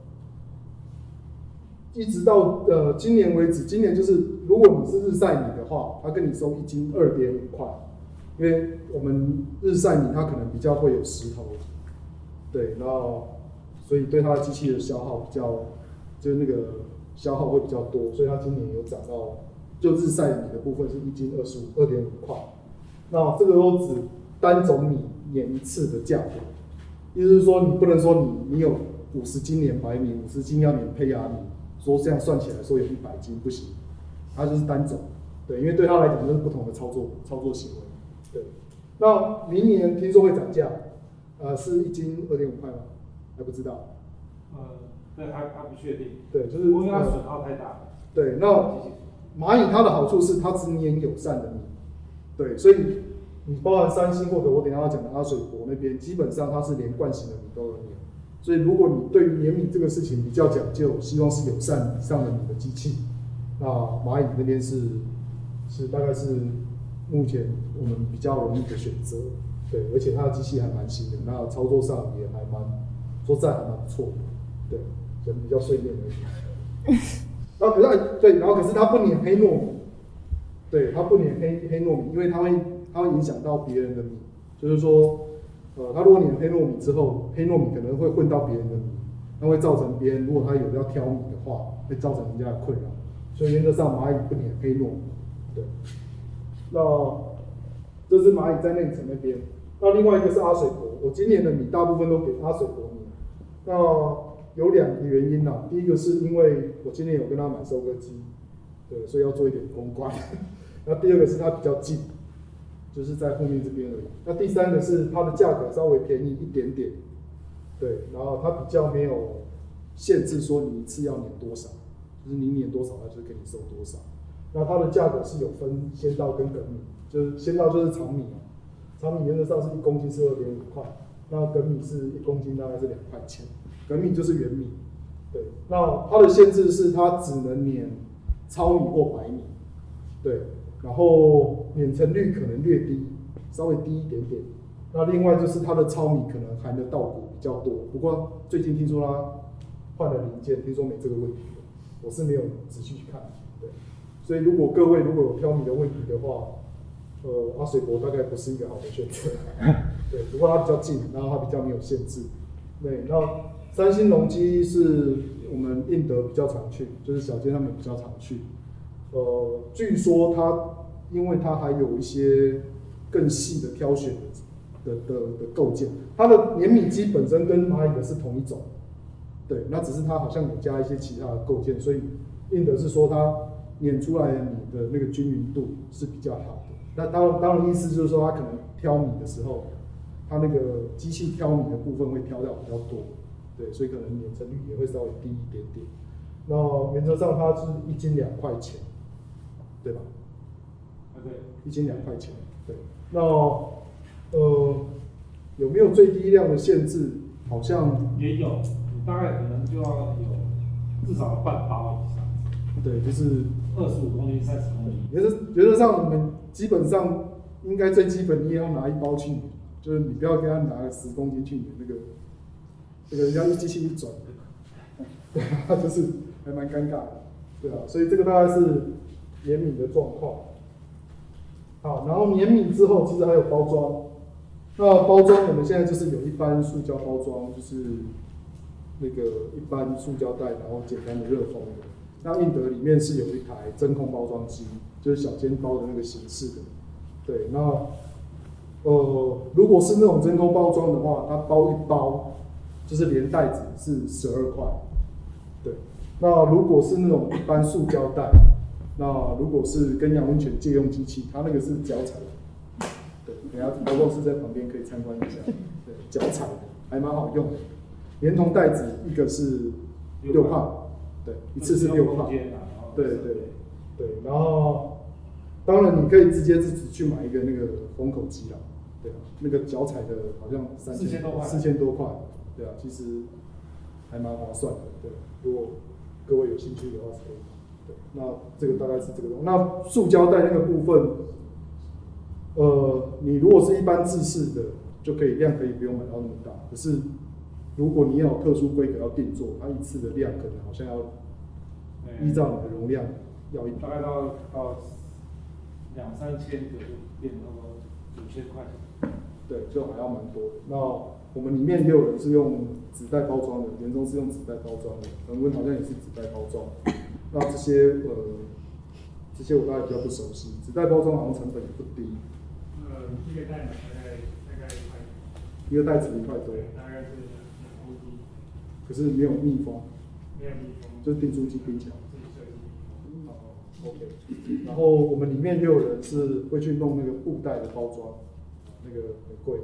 一直到呃今年为止，今年就是如果你是日晒米的话，他跟你收一斤二点五块，因为我们日晒米它可能比较会有石头，对，然后所以对它的机器的消耗比较，就是那个。消耗会比较多，所以它今年有涨到，就日晒米的部分是一斤二十五二点五块。那这个都只单种米碾一次的价格，意思是说你不能说你你有五十斤碾白米，五十斤要碾胚芽米，说这样算起来说有一百斤不行，它就是单种，对，因为对它来讲这是不同的操作操作行为，对。那明年听说会涨价，呃，是一斤二点五块吗？还不知道。 呃。对，还还不确定。 对，就是因为它损耗太大了。 对，那蚂蚁它的好处是它只碾友善的米，对，所以你包含三星或者我等一下要讲的阿水国那边，基本上它是连惯性的米都有碾。所以如果你对于碾米这个事情比较讲究，希望是友善以上的米的机器，那蚂蚁那边是是大概是目前我们比较容易的选择。对，而且它的机器还蛮新的，那操作上也还蛮说实在还蛮不错的，对。人比较碎念而已，然后可是对，然后可是它不碾黑糯米，对，它不碾黑黑糯米，因为它会它会影响到别人的米，就是说，呃，它如果碾黑糯米之后，黑糯米可能会混到别人的米，那会造成别人如果他有要挑米的话，会造成人家的困扰，所以原则上蚂蚁不碾黑糯米，对。那这是蚂蚁在内层那边，那另外一个是阿水国，我今年的米大部分都给阿水国米，那。有两个原因啦，第一个是因为我今年有跟他买收割机，对，所以要做一点公关。那第二个是它比较近，就是在后面这边而已。那第三个是它的价格稍微便宜一点点，对，然后它比较没有限制说你一次要碾多少，就是你碾多少，它就给你收多少。那它的价格是有分鲜稻跟粳米，就是鲜稻就是长米啊，长米原则上是一公斤是二点五块，那粳米是一公斤大概是两块钱。粳米就是圆米，对，那它的限制是它只能碾糙米或白米，对，然后碾成率可能略低，稍微低一点点。那另外就是它的糙米可能含的稻谷比较多，不过最近听说它换了零件，听说没这个问题，我是没有仔细去看，对，所以如果各位如果有挑米的问题的话，呃，阿水伯大概不是一个好的选择，对，不过它比较近，然后它比较没有限制，对，那。三星隆基是我们印德比较常去，就是小坚他们比较常去。呃，据说它因为它还有一些更细的挑选的的的构件，它的碾米机本身跟蚂蚁的是同一种，对，那只是它好像有加一些其他的构件，所以印德是说它碾出来的米的那个均匀度是比较好的。那当当然意思就是说，它可能挑米的时候，它那个机器挑米的部分会挑到比较多。对，所以可能碾成率也会稍微低一点点。那原则上它是一斤两块钱，对吧？ 啊，对， 一斤两块钱。对，那呃有没有最低量的限制？好像也有，你大概可能就要有至少半包以上。 对，就是二十五公斤、三十公斤。 原则原则上我们基本上应该最基本你也要拿一包去碾，就是你不要跟他拿十公斤去碾那个。这个人家一机器一转，对啊，就是还蛮尴尬的，对啊，所以这个大概是碾米的状况。好，然后碾米之后，其实还有包装。那包装我们现在就是有一般塑胶包装，就是那个一般塑胶袋，然后简单的热封的。那印德里面是有一台真空包装机，就是小煎包的那个形式的。对，那呃，如果是那种真空包装的话，它包一包。就是连袋子是十二块，对。那如果是那种一般塑胶袋， 那如果是跟养温泉借用机器，它那个是脚踩的，对，等下包装师在旁边可以参观一下，对，脚踩的还蛮好用的。连同袋子一个是六帕，对，一次是六帕，对对对，然后当然你可以直接自己去买一个那个封口机啦，对啊，那个脚踩的好像三千多块，四千多块，对啊，其实还蛮划算的，对，如果各位有兴趣的话是可以。对，那这个大概是这个东西。那塑胶袋那个部分，呃，你如果是一般制式的，就可以量可以不用买到那么大。可是如果你要有特殊规格要定做，它一次的量可能好像要依照你的容量要一大概到到两三千个就变到五千块。 对，就还要蛮多的。那我们里面也有人是用纸袋包装的，严中是用纸袋包装的，恒温好像也是纸袋包装。那这些呃，这些我大概比较不熟悉。纸袋包装好像成本也不低。 呃，一个袋子大概大概一块。 一个袋子一块多。 大概是两公斤。 可是没有密封。 没有密封。 就是订书机冰起来。 自己设计。 好 ，OK。然后我们里面也有人是会去弄那个布袋的包装，那个很贵。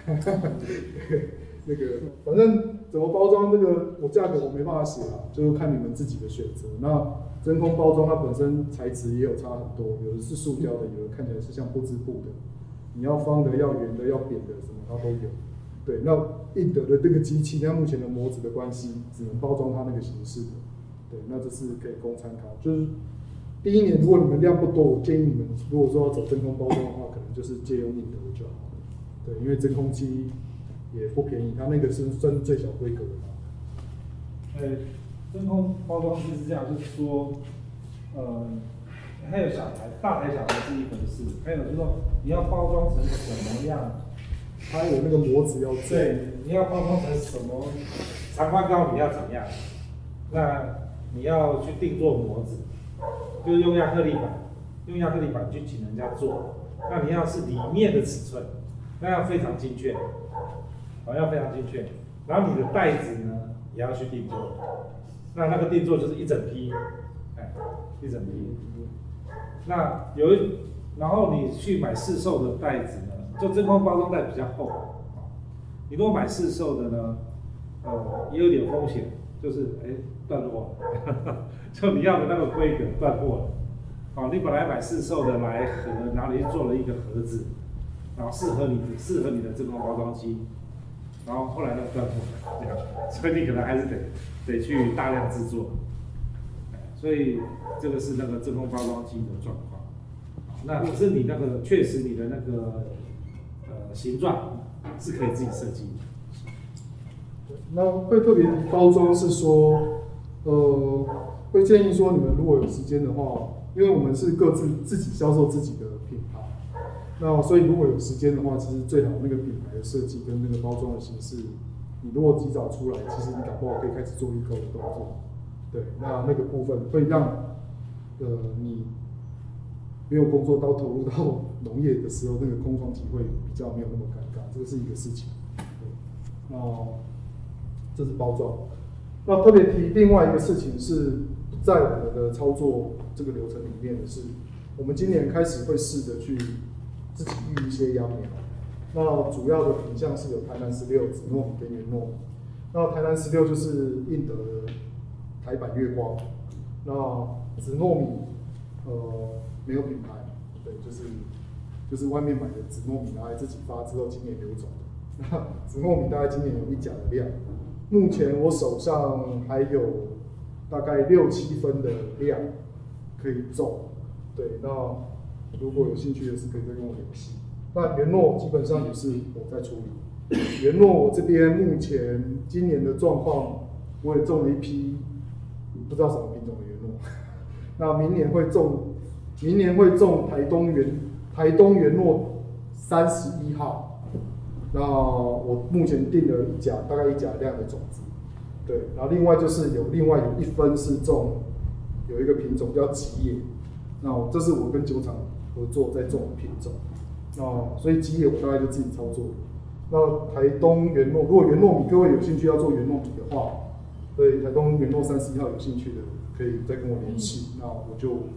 那个反正怎么包装这个，我价格我没办法写啊，就是看你们自己的选择。那真空包装它本身材质也有差很多，有的是塑胶的，有的看起来是像不织布的。你要方的、要圆的、要扁的，什么它都有。对，那印德的这个机器，它目前的模子的关系，只能包装它那个形式的。对，那这是可以供参考。就是第一年如果你们量不多，我建议你们如果说要走真空包装的话，可能就是借用印德的就好了。对，因为真空机也不便宜，它那个是算最小规格的嘛。 呃，真空包装机是这样，就是说，呃，还有小台、大台、小台是一回事，还有就是说你要包装成什么样， 它有那个模子要做。 对，你要包装成什么长宽高你要怎样，那你要去定做模子，就是用亚克力板，用亚克力板去请人家做，那你要是里面的尺寸。那要非常精确，好，要非常精确。然后你的袋子呢，也要去定做。那那个定做就是一整批，哎，一整批。那有一，然后你去买市售的袋子呢，就真空包装袋比较厚。你如果买市售的呢，呃，也有点风险，就是哎断货了，就你要的那个规格断货了。好，你本来买市售的来盒，然后你做了一个盒子。然后适合你适合你的真空包装机，然后后来那个断货，这样，所以你可能还是得得去大量制作，所以这个是那个真空包装机的状况。那可是你那个确实你的那个呃形状是可以自己设计的。 那会特别包装是说，呃，会建议说你们如果有时间的话，因为我们是各自自己销售自己的品牌。那所以如果有时间的话，其实最好那个品牌的设计跟那个包装的形式，你如果及早出来，其实你搞不好可以开始做预购的动作。对，那那个部分会让呃你没有工作到投入到农业的时候，那个空窗期会比较没有那么尴尬，这个是一个事情。对，那这是包装。那特别提另外一个事情是，在我们的操作这个流程里面的是，我们今年开始会试着去自己育一些秧苗。那主要的品项是有台南十六、紫糯米跟原糯米。那台南十六就是印德的台版月光，那紫糯米呃没有品牌，对，就是就是外面买的紫糯米拿来自己发之后，今年流走的。那紫糯米大概今年有一甲的量，目前我手上还有大概六七分的量可以种，对，那如果有兴趣的是可以再跟我联系。那原糯基本上也是我在处理，原糯我这边目前今年的状况，我也种了一批不知道什么品种的原糯，那明年会种，明年会种台东原台东原糯三十一号，那我目前定了一甲大概一甲量的种子，对，然后另外就是有另外有一分是种有一个品种叫吉野，那这是我跟酒厂合作在种的品种。那所以吉野我大概就自己操作。那台东原糯，如果原糯米各位有兴趣要做原糯米的话，对台东原糯三十一号有兴趣的，可以再跟我联系。那我就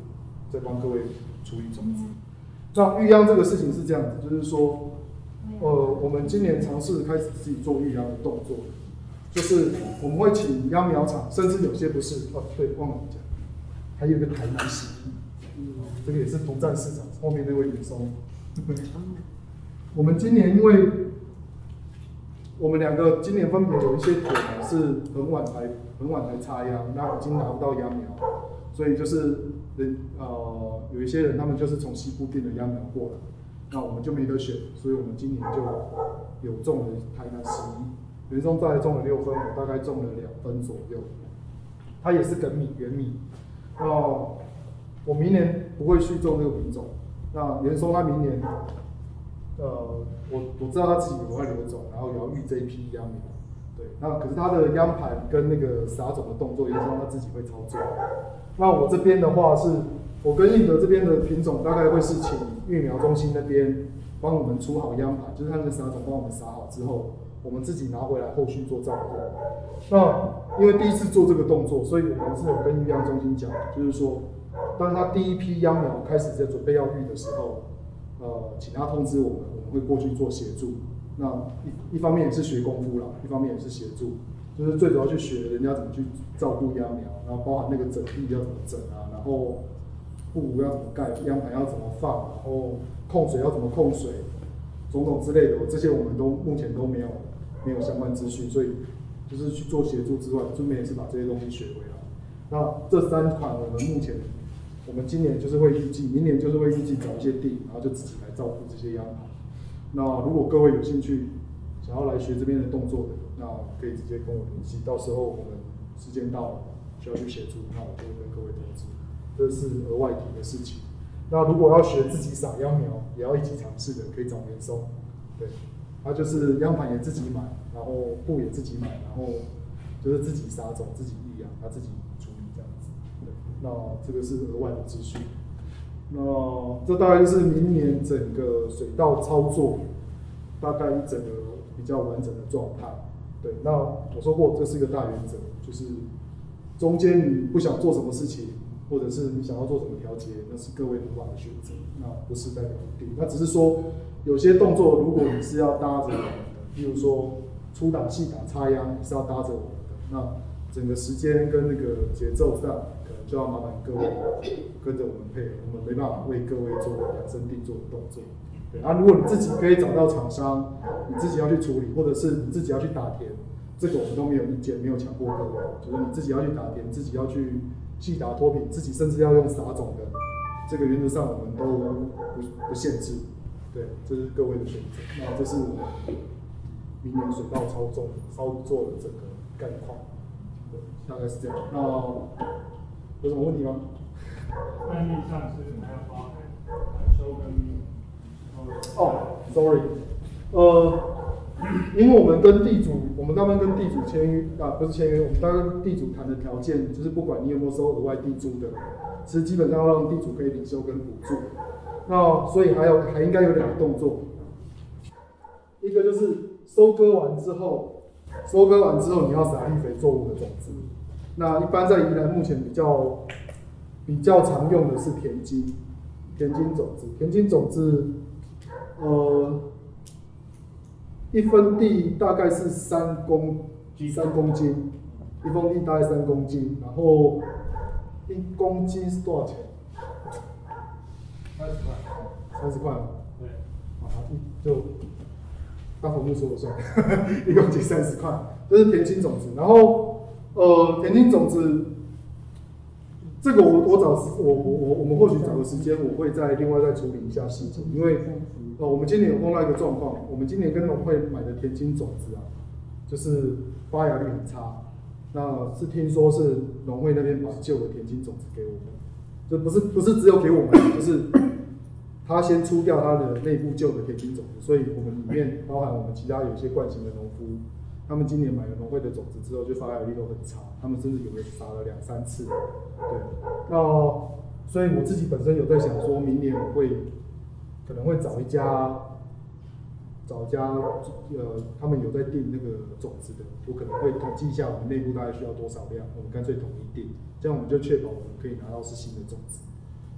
再帮各位处理种子。那育秧这个事情是这样子，就是说，呃，我们今年尝试开始自己做育秧的动作，就是我们会请秧苗厂，甚至有些不是，哦，对，忘了讲，还有一个台南洗衣，嗯，这个也是独占市场，后面那位女松。我们今年因为我们两个今年分别有一些田呢是很晚才很晚才插秧，那已经拿不到秧苗，所以就是人呃有一些人他们就是从西部订的秧苗过来，那我们就没得选，所以我们今年就有种了台南十一，元松再种了六分，我大概种了两分左右，它也是梗米原米，那我明年不会去种这个品种，那元松它明年。呃，我我知道他自己有在留种，然后也要育这一批秧苗，对，那可是他的秧盘跟那个撒种的动作，也是让他自己会操作。那我这边的话是，我跟印德这边的品种大概会是请育苗中心那边帮我们出好秧盘，就是他那个撒种帮我们撒好之后，我们自己拿回来后续做照顾。那因为第一次做这个动作，所以我们是有跟育秧中心讲，就是说，当他第一批秧苗开始在准备要育的时候。呃，请他通知我们，我们会过去做协助。那一一方面也是学功夫啦，一方面也是协助，就是最主要去学人家怎么去照顾秧苗，然后包含那个整地要怎么整啊，然后布谷要怎么盖，秧盘要怎么放，然后控水要怎么控水，种种之类的，这些我们都目前都没有没有相关资讯，所以就是去做协助之外，顺便也是把这些东西学回来。那这三款我们目前。我们今年就是会预计，明年就是会预计找一些地，然后就自己来照顾这些秧盘。那如果各位有兴趣，想要来学这边的动作的，那可以直接跟我联系。到时候我们时间到了需要去协助，那我就会跟各位通知。这是额外提的事情。那如果要学自己撒秧苗，也要一起尝试的，可以找元松。对，他就是秧盘也自己买，然后布也自己买，然后就是自己撒种、自己育养，他自己处理这样子。那这个是额外的资讯。那这大概就是明年整个水稻操作大概一整个比较完整的状态。对，那我说过这是一个大原则，就是中间你不想做什么事情，或者是你想要做什么调节，那是各位主管的选择，那不是代表一定。那只是说有些动作，如果你是要搭着我们的，例如说粗打、细打、插秧，你是要搭着我们的，那整个时间跟那个节奏上。就要麻烦各位跟着我们配合，我们没办法为各位做量身定做的动作。对啊，如果你自己可以找到厂商，你自己要去处理，或者是你自己要去打田，这个我们都没有意见，没有强迫各位，就是你自己要去打田，自己要去细打脱品，自己甚至要用撒种的，这个原则上我们都不不限制。对，这是各位的选择。那这是我们明年水稻操纵操作的整个概况，对，大概是这样。那有什么问题吗？ 案例上是还要包含收跟哦 ，sorry， 呃，因为我们跟地主，我们大部分跟地主签约啊，不是签约，我们大概跟地主谈的条件就是，不管你有没有收额外地租的，其实基本上要让地主可以领收跟补助。那所以还有还应该有两个动作，一个就是收割完之后，收割完之后你要撒绿肥作物的种子。那一般在宜兰目前比较比较常用的是田金，田金种子，田金种子，呃，一分地大概是三公三公斤，一分地大概三公斤，然后一公斤是多少钱？ 三十块。 三十块吗？ 对。 啊，就大头目说了算，一公斤三十块，这是田金种子，然后。呃，田金种子，这个我我找我我我我们或许找个时间，我会再另外再处理一下细节，因为呃我们今年有碰到一个状况，我们今年跟农会买的田金种子啊，就是发芽率很差，那是听说是农会那边把旧的田金种子给我们，就不是不是只有给我们，就是他先出掉他的内部旧的田金种子，所以我们里面包含我们其他有一些惯性的农夫。他们今年买了农会的种子之后，就发芽率都很差，他们甚至有的撒了两三次。对，那所以我自己本身有在想，说明年我会可能会找一家，找一家呃，他们有在订那个种子的，我可能会统计一下我们内部大概需要多少量，我们干脆统一订，这样我们就确保我们可以拿到是新的种子。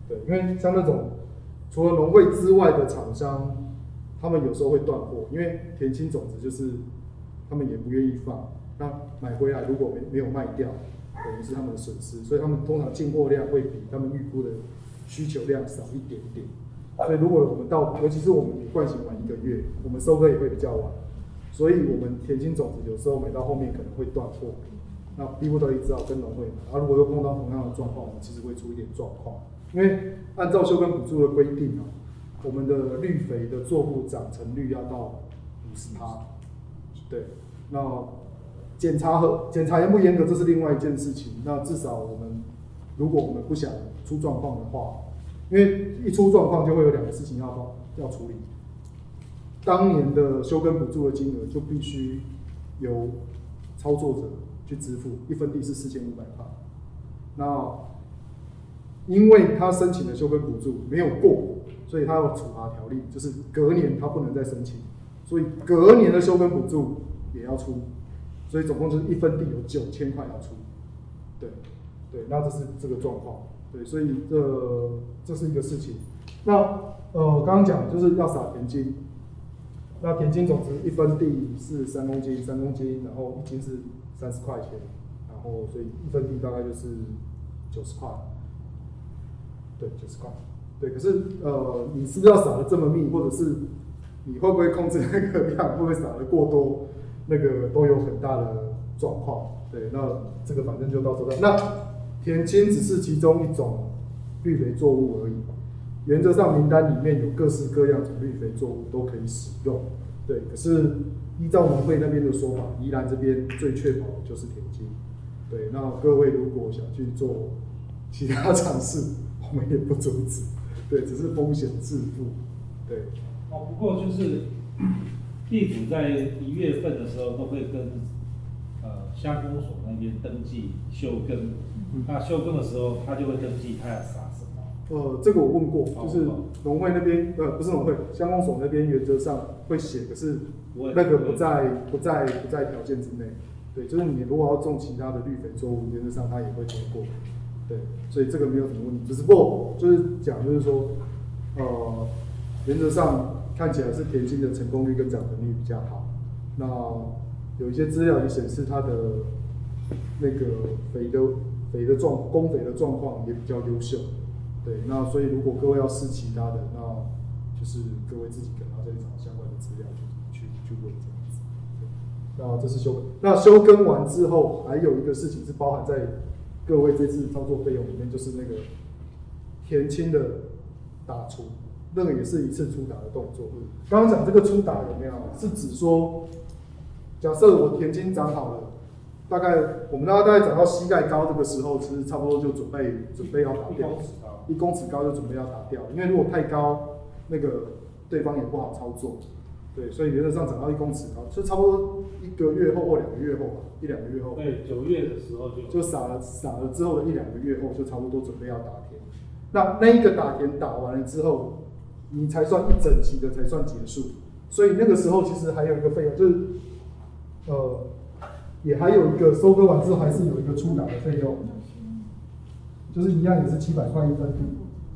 对，因为像那种除了农会之外的厂商，他们有时候会断货，因为田青种子就是他们也不愿意放，那买回来如果没没有卖掉，等于是他们的损失，所以他们通常进货量会比他们预估的需求量少一点点。所以如果我们到，尤其是我们比惯性晚一个月，我们收割也会比较晚，所以我们田青种子有时候买到后面可能会断货，那逼不得已只好跟农会买。啊，如果又碰到同样的状况，我们其实会出一点状况，因为按照休耕补助的规定啊，我们的绿肥的作物长成率要到五十趴，对，那检查和检查严不严格这是另外一件事情。那至少我们如果我们不想出状况的话，因为一出状况就会有两个事情要要处理。当年的休耕补助的金额就必须由操作者去支付，一分地是四千五百块。那因为他申请的休耕补助没有过，所以他有处罚条例，就是隔年他不能再申请，所以隔年的休耕补助也要出，所以总共就是一分地有九千块要出。对，对，那这是这个状况。对，所以这这是一个事情。那呃，刚刚讲就是要撒田青，那田青种子一分地是三公斤，三公斤，然后一斤是三十块钱，然后所以一分地大概就是九十块，对，九十块。对，可是呃，你是不是要撒的这么密，或者是你会不会控制那个量，会不会撒的过多，那个都有很大的状况。对，那这个反正就到这边。那田青只是其中一种绿肥作物而已，原则上名单里面有各式各样种绿肥作物都可以使用。对，可是依照农会那边的说法，宜兰这边最确保的就是田青。对，那各位如果想去做其他尝试，我们也不阻止。对，只是风险自负。对。 哦，不过就是地主在一月份的时候都会跟呃乡公所那边登记休耕。嗯、那休耕的时候，他就会登记他要撒什么。 呃，这个我问过，就是农会那边，呃，不是农会，乡公所那边原则上会写，可是那个不在不在不在条件之内。对，就是你如果要种其他的绿肥作物，原则上它也会通过。对，所以这个没有什么问题。只是不过就是讲，就是说，呃，原则上看起来是田青的成功率跟长成率比较好。那有一些资料也显示它的那个肥的。肥的状供肥的状况也比较优秀，对，那所以如果各位要试其他的，那就是各位自己可能要再找相关的资料去去去问这样子。那这是休耕，那休耕完之后，还有一个事情是包含在各位这次操作费用里面，就是那个田青的打除，那个也是一次出打的动作。刚刚讲这个出打有没有？是指说，假设我田青长好了。大概我们大概大概长到膝盖高这个时候，其实差不多就准备准备要打掉，一公尺高就准备要打掉，因为如果太高，那个对方也不好操作，对，所以原则上长到一公尺高，就差不多一个月后或两个月后吧，一两个月后， 对，九月的时候就就撒了撒了之后的一两个月后，就差不多准备要打田。那那一个打田打完了之后，你才算一整期的才算结束，所以那个时候其实还有一个费用，就是呃。也还有一个收割完之后还是有一个出打的费用，就是一样也是七百块一分地，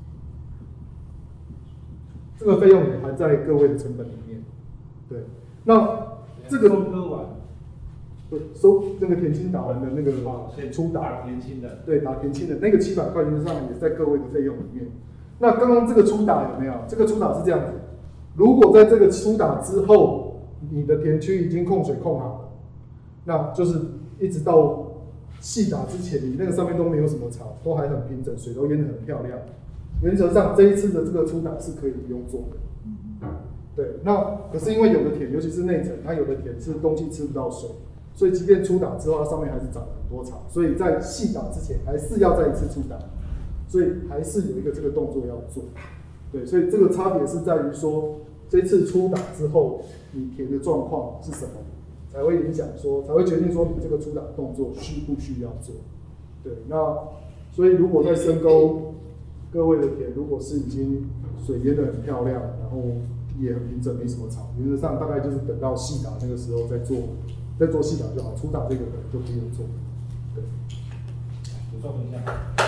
这个费用也还在各位的成本里面。对，那这个收割完， 对，收那个田青打完的那个出打， 打田青的， 对，打田青的那个七百块原则上也在各位的费用里面。那刚刚这个出打有没有？这个出打是这样子，如果在这个出打之后，你的田区已经控水控好了。那就是一直到细打之前，你那个上面都没有什么草，都还很平整，水都淹得很漂亮。原则上这一次的这个出打是可以不用做的。对，那可是因为有的田，尤其是内层，它有的田是冬季吃不到水，所以即便出打之后，它上面还是长了很多草，所以在细打之前还是要再一次出打，所以还是有一个这个动作要做。对，所以这个差别是在于说，这次出打之后，你田的状况是什么？才会影响说，才会决定说你这个出打动作需不需要做。对，那所以如果在深沟各位的田，如果是已经水淹得很漂亮，然后也很平整，没什么草，原则上大概就是等到细打那个时候再做，再做细打就好，出打这个就不用做。对， 补充一下，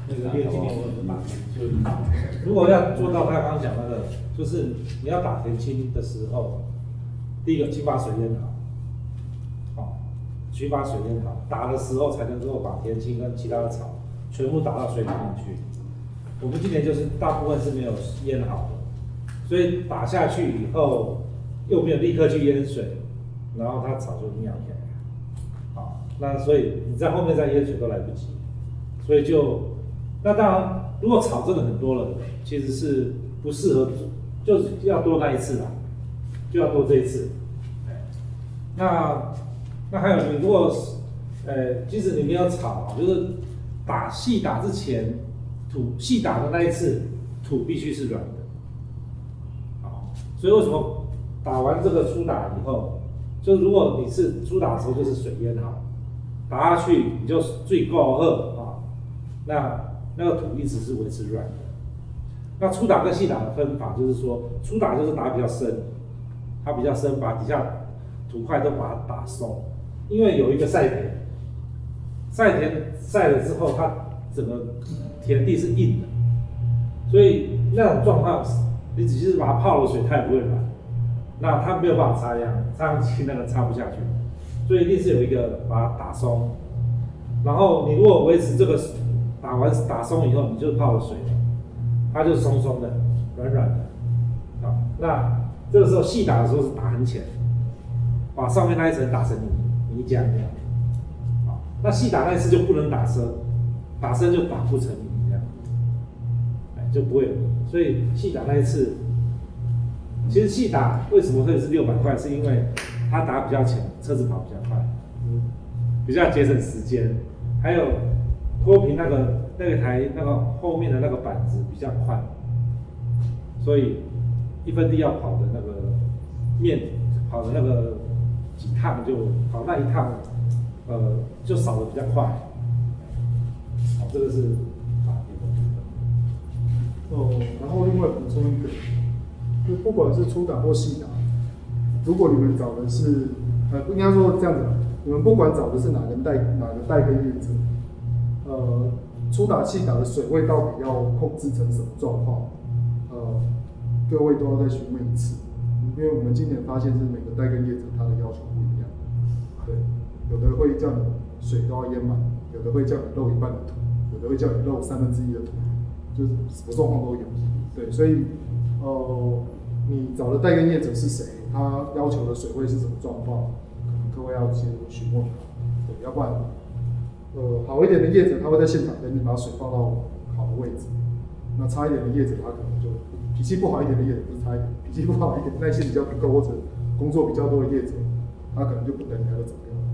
那个因为今年我有打田，就如果要做到他刚刚讲那个，就是你要打田青的时候，第一个先把水淹好，好，先把水淹好，打的时候才能够把田青跟其他的草全部打到水里面去。我们今年就是大部分是没有淹好的，所以打下去以后又没有立刻去淹水，然后它草就苗起来。好，那所以你在后面再淹水都来不及，所以就那当然，如果草真的很多了，其实是不适合，就是要多那一次啦，就要多这一次。那那还有你如果呃，即使你没有草，就是打细打之前土细打的那一次土必须是软的。好，所以为什么打完这个初打以后？就是如果你是初打的时候就是水淹好，打下去你就最够喝啊，那那个土一直是维持软的。那初打跟细打的分法就是说，初打就是打比较深，它比较深，把底下土块都把它打松，因为有一个晒田，晒田晒了之后，它整个田地是硬的，所以那种状况，你只是把它泡了水，它也不会软。那它没有办法插秧，插秧机那个插不下去，所以一定是有一个把它打松。然后你如果维持这个打完打松以后，你就泡了水了，它就松松的、软软的。好，那这个时候细打的时候是打很浅，把上面那一层打成泥泥浆这样。好，那细打那一次就不能打深，打深就打不成泥这样，哎就不会有泥。所以细打那一次。其实细打为什么会是六百块？是因为它打比较浅，车子跑比较快，嗯，比较节省时间。还有脱平那个那个台那个后面的那个板子比较快，所以一分地要跑的那个面跑的那个几趟就跑那一趟，呃，就扫的比较快。好，这个是打地的部分。 哦，然后另外补充一个。就不管是初打或细打，如果你们找的是，呃，应该说这样子，你们不管找的是哪个带哪个带跟业者，呃，初打、细打的水位到底要控制成什么状况，呃，各位都要再询问一次，因为我们今年发现是每个带跟业者他的要求不一样，对，有的会叫你水都要淹满，有的会叫你漏一半的土，有的会叫你漏三分之一的土，就是什么状况都有，对，所以，呃。你找的代耕业者是谁？他要求的水位是什么状况？可能各位要先询问他，对，要不然，呃，好一点的业者他会在现场等你把水放到好的位置，那差一点的业者他可能就脾气不好一点的业者不是差一点，脾气不好一点、耐心比较不够或者工作比较多的业者，他可能就不等你，他就走掉了。